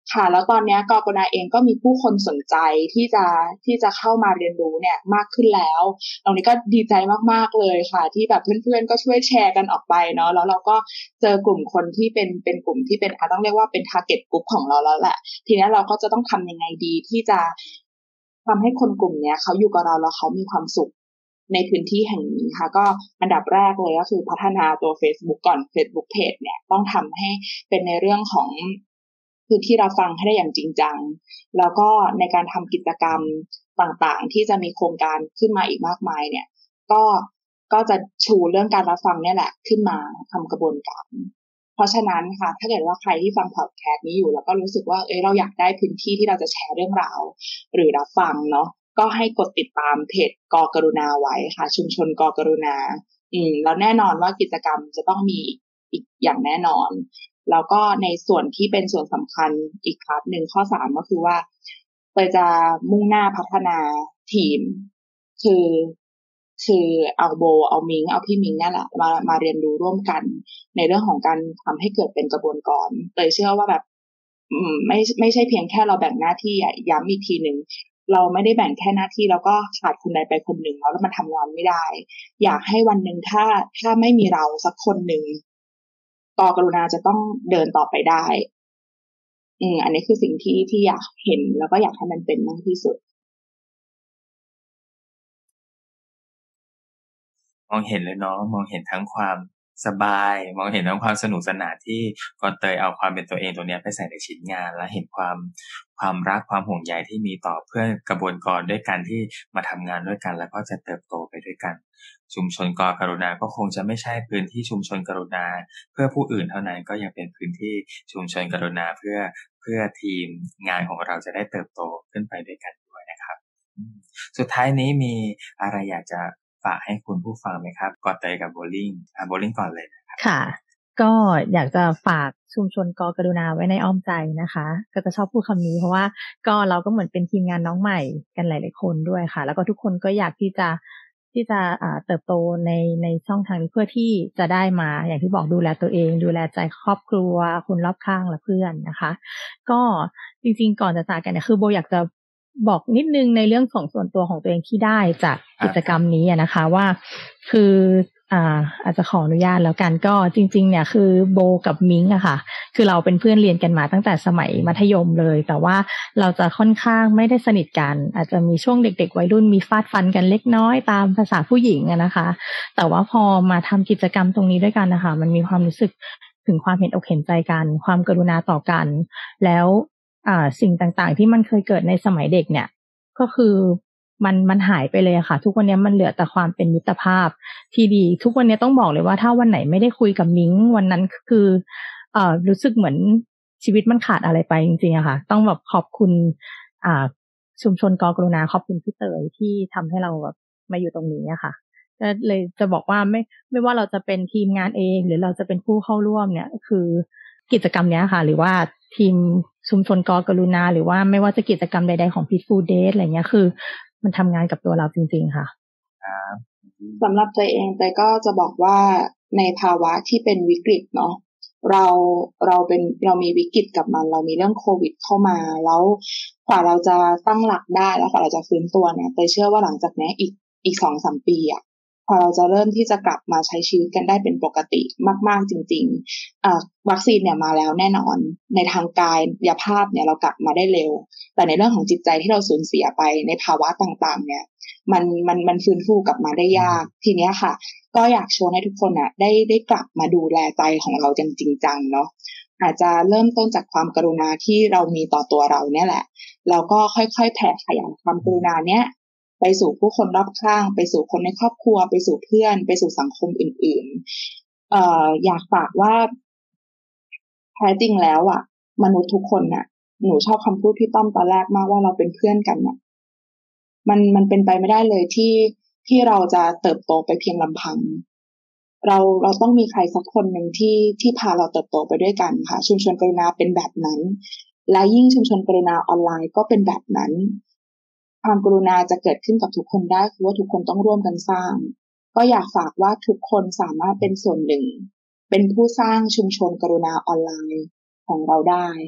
ค่ะแล้วตอนนี้กกนาเองก็มีผู้คนสนใจที่จะที่จะเข้ามาเรียนรู้เนี่ยมากขึ้นแล้วตรงนี้ก็ดีใจมากๆเลยค่ะที่แบบเพื่อนๆก็ช่วยแชร์กันออกไปเนาะแล้วเราก็เจอกลุ่มคนที่เป็นเป็นกลุ่มที่เป็นอาจต้องเรียกว่าเป็น target group ของเราแล้วแหละทีนี้เราก็จะต้องทำยังไงดีที่จะทำให้คนกลุ่มเนี้ยเขาอยู่กับเราแล้วเขามีความสุขในพื้นที่แห่งนี้ค่ะก็อันดับแรกเลยก็คือพัฒนาตัว Facebook ก่อน Facebook Page เนี่ยต้องทำให้เป็นในเรื่องของพื้นที่รับฟังให้ได้อย่างจริงจังแล้วก็ในการทำกิจกรรมต่างๆที่จะมีโครงการขึ้นมาอีกมากมายเนี่ยก็ก็จะชูเรื่องการรับฟังเนี่ยแหละขึ้นมาทำกระบวนการเพราะฉะนั้นค่ะถ้าเกิดว่าใครที่ฟังพอดแคสต์นี้อยู่แล้วก็รู้สึกว่าเอ้ยเราอยากได้พื้นที่ที่เราจะแชร์เรื่องราวหรือรับฟังเนาะก็ให้กดติดตามเพจกกรุณาไว้ค่ะชุมชนกกรุณาอืมแล้วแน่นอนว่ากิจกรรมจะต้องมีอีกอย่างแน่นอนแล้วก็ในส่วนที่เป็นส่วนสำคัญอีกครับหนึ่งข้อสามก็คือว่าเตยจะมุ่งหน้าพัฒนาทีมคือคือเอาโบเอามิงเอาพี่มิงนั่นแหละมามาเรียนรู้ร่วมกันในเรื่องของการทำให้เกิดเป็นกระบวนการเตยเชื่อว่าแบบอืมไม่ไม่ใช่เพียงแค่เราแบ่งหน้าที่ย้ำอีกทีหนึ่งเราไม่ได้แบ่งแค่หน้าที่แล้วก็ขาดคนใดไปคนหนึ่งแล้วมันทำงานไม่ได้อยากให้วันหนึ่งถ้าถ้าไม่มีเราสักคนหนึ่งกกรุณาจะต้องเดินต่อไปได้อืมอันนี้คือสิ่งที่ที่อยากเห็นแล้วก็อยากให้มันเป็นมากที่สุดมองเห็นเลยเนาะมองเห็นทั้งความสบายมองเห็นทั้งความสนุกสนานที่ก่อนเตยเอาความเป็นตัวเองตัวเนี้ยไปใส่ในชิ้นงานและเห็นความความรักความห่วงใยที่มีต่อเพื่อนกระบวนการด้วยกันที่มาทำงานด้วยกันแล้วก็จะเติบโตไปด้วยกันชุมชนกกรุณาก็คงจะไม่ใช่พื้นที่ชุมชนกรุณาเพื่อผู้อื่นเท่านั้นก็ยังเป็นพื้นที่ชุมชนกรุณาเพื่อเพื่อทีมงานของเราจะได้เติบโตขึ้นไปด้วยกันด้วยนะครับสุดท้ายนี้มีอะไรอยากจะฝากให้คุณผู้ฟังไหมครับกอเตยกับโบลิ่งอ่ะโบลิ่งก่อนเลยนะครับค่ะก็อยากจะฝากชุมชนกกรุณาไว้ในอ้อมใจนะคะก็จะชอบพูดคำนี้เพราะว่าก็เราก็เหมือนเป็นทีมงานน้องใหม่กันหลายๆคนด้วยค่ะแล้วก็ทุกคนก็อยากที่จะที่จะอ่าเติบโตในในช่องทางนี้เพื่อที่จะได้มาอย่างที่บอกดูแลตัวเองดูแลใจครอบครัวคนรอบข้างและเพื่อนนะคะก็จริงๆก่อนจะจากกันเนี่ยคือโบอยากจะบอกนิดนึงในเรื่องของส่วนตัวของตัวเองที่ได้จากกิจกรรมนี้นะคะว่าคืออ่าอาจจะขออนุญาตแล้วกันก็จริงๆเนี่ยคือโบกับมิงอะค่ะคือเราเป็นเพื่อนเรียนกันมาตั้งแต่สมัยมัธยมเลยแต่ว่าเราจะค่อนข้างไม่ได้สนิทกันอาจจะมีช่วงเด็กๆวัยรุ่นมีฟาดฟันกันเล็กน้อยตามภาษาผู้หญิงอะนะคะแต่ว่าพอมาทำกิจกรรมตรงนี้ด้วยกันนะคะมันมีความรู้สึกถึงความเห็นอกเห็นใจกันความกรุณาต่อกันแล้วอ่าสิ่งต่างๆที่มันเคยเกิดในสมัยเด็กเนี่ยก็คือมันมันหายไปเลยค่ะทุกวันนี้มันเหลือแต่ความเป็นมิตรภาพที่ดีทุกวันนี้ต้องบอกเลยว่าถ้าวันไหนไม่ได้คุยกับมิ้งวันนั้นคือเอ่อรู้สึกเหมือนชีวิตมันขาดอะไรไปจริงๆอะค่ะต้องแบบขอบคุณอ่าชุมชนกกรุณาขอบคุณพี่เตยที่ทำให้เราแบบมาอยู่ตรงนี้อะค่ะก็เลยจะบอกว่าไม่ไม่ว่าเราจะเป็นทีมงานเองหรือเราจะเป็นผู้เข้าร่วมเนี่ยคือกิจกรรมเนี้ยค่ะหรือว่าทีมชุมชนกกรุณาหรือว่าไม่ว่าจะกิจกรรมใดๆของ Peaceful Days อะไรเงี้ยคือมันทำงานกับตัวเราจริงๆค่ะสำหรับใจเองใจก็จะบอกว่าในภาวะที่เป็นวิกฤตเนาะเราเราเป็นเรามีวิกฤตกับมันเรามีเรื่องโควิดเข้ามาแล้วกว่าเราจะตั้งหลักได้แล้วกว่าเราจะฟื้นตัวเนี่ยใจเชื่อว่าหลังจากนี้อีกอีก สองถึงสาม ปีอ่ะพอเราจะเริ่มที่จะกลับมาใช้ชีวิตกันได้เป็นปกติมากๆจริงๆอ่าวัคซีนเนี่ยมาแล้วแน่นอนในทางกายภาพเนี่ยเรากลับมาได้เร็วแต่ในเรื่องของจิตใจที่เราสูญเสียไปในภาวะต่างๆเนี่ยมันมันมันฟื้นฟูกลับมาได้ยากทีเนี้ยค่ะก็อยากชวนให้ทุกคนอ่ะได้ได้กลับมาดูแลใจของเราจริงจังเนาะอาจจะเริ่มต้นจากความกรุณาที่เรามีต่อตัวเราเนี่ยแหละแล้วก็ค่อยๆแผ่ขยายความกรุณาเนี้ยไปสู่ผู้คนรอบข้างไปสู่คนในครอบครัวไปสู่เพื่อนไปสู่สังคมอื่นๆเอ่ออยากฝากว่าแท้จริงแล้วอ่ะมนุษย์ทุกคนน่ะหนูชอบคำพูดพี่ต้อมตอนแรกมากว่าเราเป็นเพื่อนกันน่ะมันมันเป็นไปไม่ได้เลยที่ที่เราจะเติบโตไปเพียงลำพังเราเราต้องมีใครสักคนหนึ่งที่ที่พาเราเติบโตไปด้วยกันค่ะชุมชนกรุณาเป็นแบบนั้นและยิ่งชุมชนกรุณาออนไลน์ก็เป็นแบบนั้นความกรุณาจะเกิดขึ้นกับทุกคนได้คือว่าทุกคนต้องร่วมกันสร้างก็อยากฝากว่าทุกคนสามารถเป็นส่วนหนึ่งเป็นผู้สร้างชุมชนกรุณาออนไลน์ของเราได้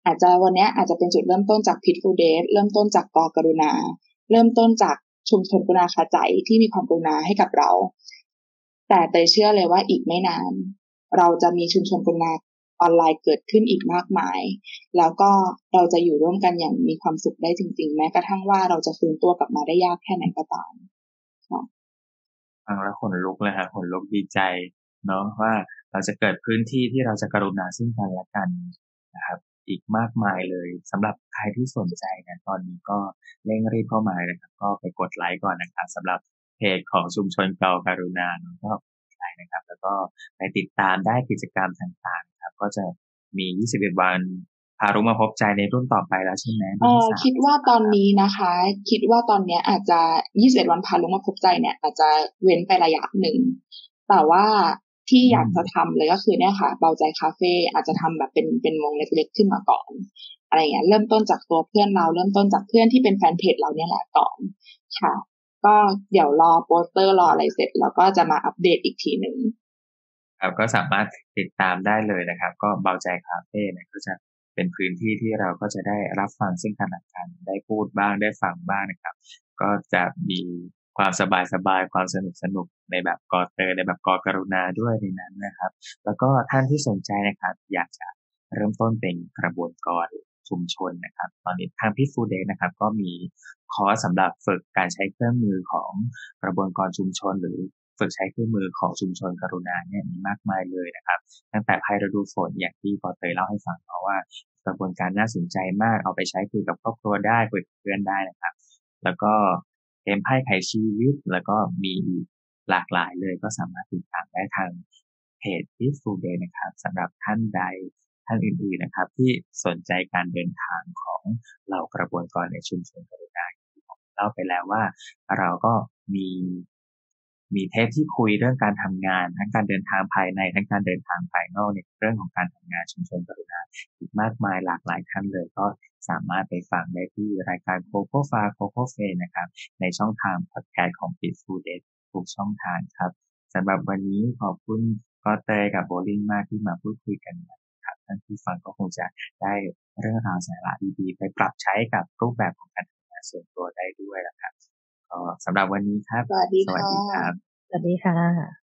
อาจจะวันนี้อาจจะเป็นจุดเริ่มต้นจาก Pitful Date เริ่มต้นจากกกรุณาเริ่มต้นจากชุมชนกรุณาขาใจที่มีความกรุณาให้กับเราแต่เตยเชื่อเลยว่าอีกไม่นานเราจะมีชุมชนกรุณาออนไลน์เกิดขึ้นอีกมากมายแล้วก็เราจะอยู่ร่วมกันอย่างมีความสุขได้จริงๆแม้กระทั่งว่าเราจะฟื้นตัวกลับมาได้ยากแค่ไหนก็ตามค่ะฟังแล้วขนลุกเลยครับขนลุกดีใจเนาะว่าเราจะเกิดพื้นที่ที่เราจะกรุณาซึ่งกันและกันนะครับอีกมากมายเลยสำหรับใครที่สนใจนะตอนนี้ก็เร่งรีบเข้ามาเลยนะครับก็ไปกดไลค์ก่อนนะครับสำหรับเพจของชุมชนเกาการุณาก็ใช่นะครับแล้วก็ไปติดตามได้กิจกรรมต่างๆครับก็จะมียี่สิบเอ็ดวันพารุมาพบใจในรุ่นต่อไปแล้วใช่ไหมเอ่อคิดว่าตอนนี้นะคะคิดว่าตอนนี้อาจจะยี่สิบเอ็ดวันพาลุงมาพบใจเนี่ยอาจจะเว้นไประยะหนึ่งแต่ว่าที่อยากจะทำเลยก็คือเนี่ยค่ะเบาใจคาเฟ่อาจจะทำแบบเป็นเป็นวงเล็กๆขึ้นมาก่อนอะไรเงี้ยเริ่มต้นจากตัวเพื่อนเราเริ่มต้นจากเพื่อนที่เป็นแฟนเพจเราเนี่ยแหละก่อนค่ะก็เดี๋ยวรอโปสเตอร์รออะไรเสร็จแล้วก็จะมาอัปเดตอีกทีหนึ่งครับก็สามารถติดตามได้เลยนะครับก็เบาใจคาเฟ่เนี่ยก็จะเป็นพื้นที่ที่เราก็จะได้รับฟังซึ่งกันและกันได้พูดบ้างได้ฟังบ้างนะครับก็จะมีความสบายสบายความสนุกสนุกในแบบกอเตอร์ในแบบกอกรุณาด้วยในนั้นนะครับแล้วก็ท่านที่สนใจนะครับอยากจะเริ่มต้นเป็นกระบวนการชุมชนนะครับตอนนี้ทางพี่ฟูเดย์นะครับก็มีคอร์สสำหรับฝึกการใช้เครื่องมือของกระบวนการชุมชนหรือฝึกใช้เครื่องมือของชุมชนกรุณาเนี่ยมีมากมายเลยนะครับตั้งแต่ภัยฤดูฝนอย่างที่ปอเตยเล่าให้ฟังเพราะว่ากระบวนการน่าสนใจมากเอาไปใช้คุยกับครอบครัวได้คุยกับเพื่อนได้นะครับแล้วก็เกมไพ่ไขชีวิตแล้วก็มีอีกหลากหลายเลยก็สามารถติดตามได้ทางเพจ Peaceful Day นะครับสำหรับท่านใดท่านอื่นๆนะครับที่สนใจการเดินทางของเหล่ากระบวนการในชุมชนกรุณาที่ผมเล่าไปแล้วว่าเราก็มีมีเทปที่คุยเรื่องการทำงานทั้งการเดินทางภายในทั้งการเดินทางภายนอกในเรื่องของการทำงานชุมชนกรุณาอีกมากมายหลากหลายท่านเลยก็สามารถไปฟังได้ที่รายการโคโค่ฟาโคโค่เฟนะครับในช่องทางพอดแคสต์ของ Peaceful Day ทุกช่องทางครับสำหรับวันนี้ขอบคุณก็เตยกับโบลิ่งมากที่มาพูดคุยกันนะครับท่านผู้ฟังก็คงจะได้เรื่องราวสาระดีๆไปปรับใช้กับรูปแบบของการทำงานส่วนตัวได้ด้วยนะครับก็สำหรับวันนี้ครับสวัสดีสวัสค่ะดีครับสวัสดีค่ะ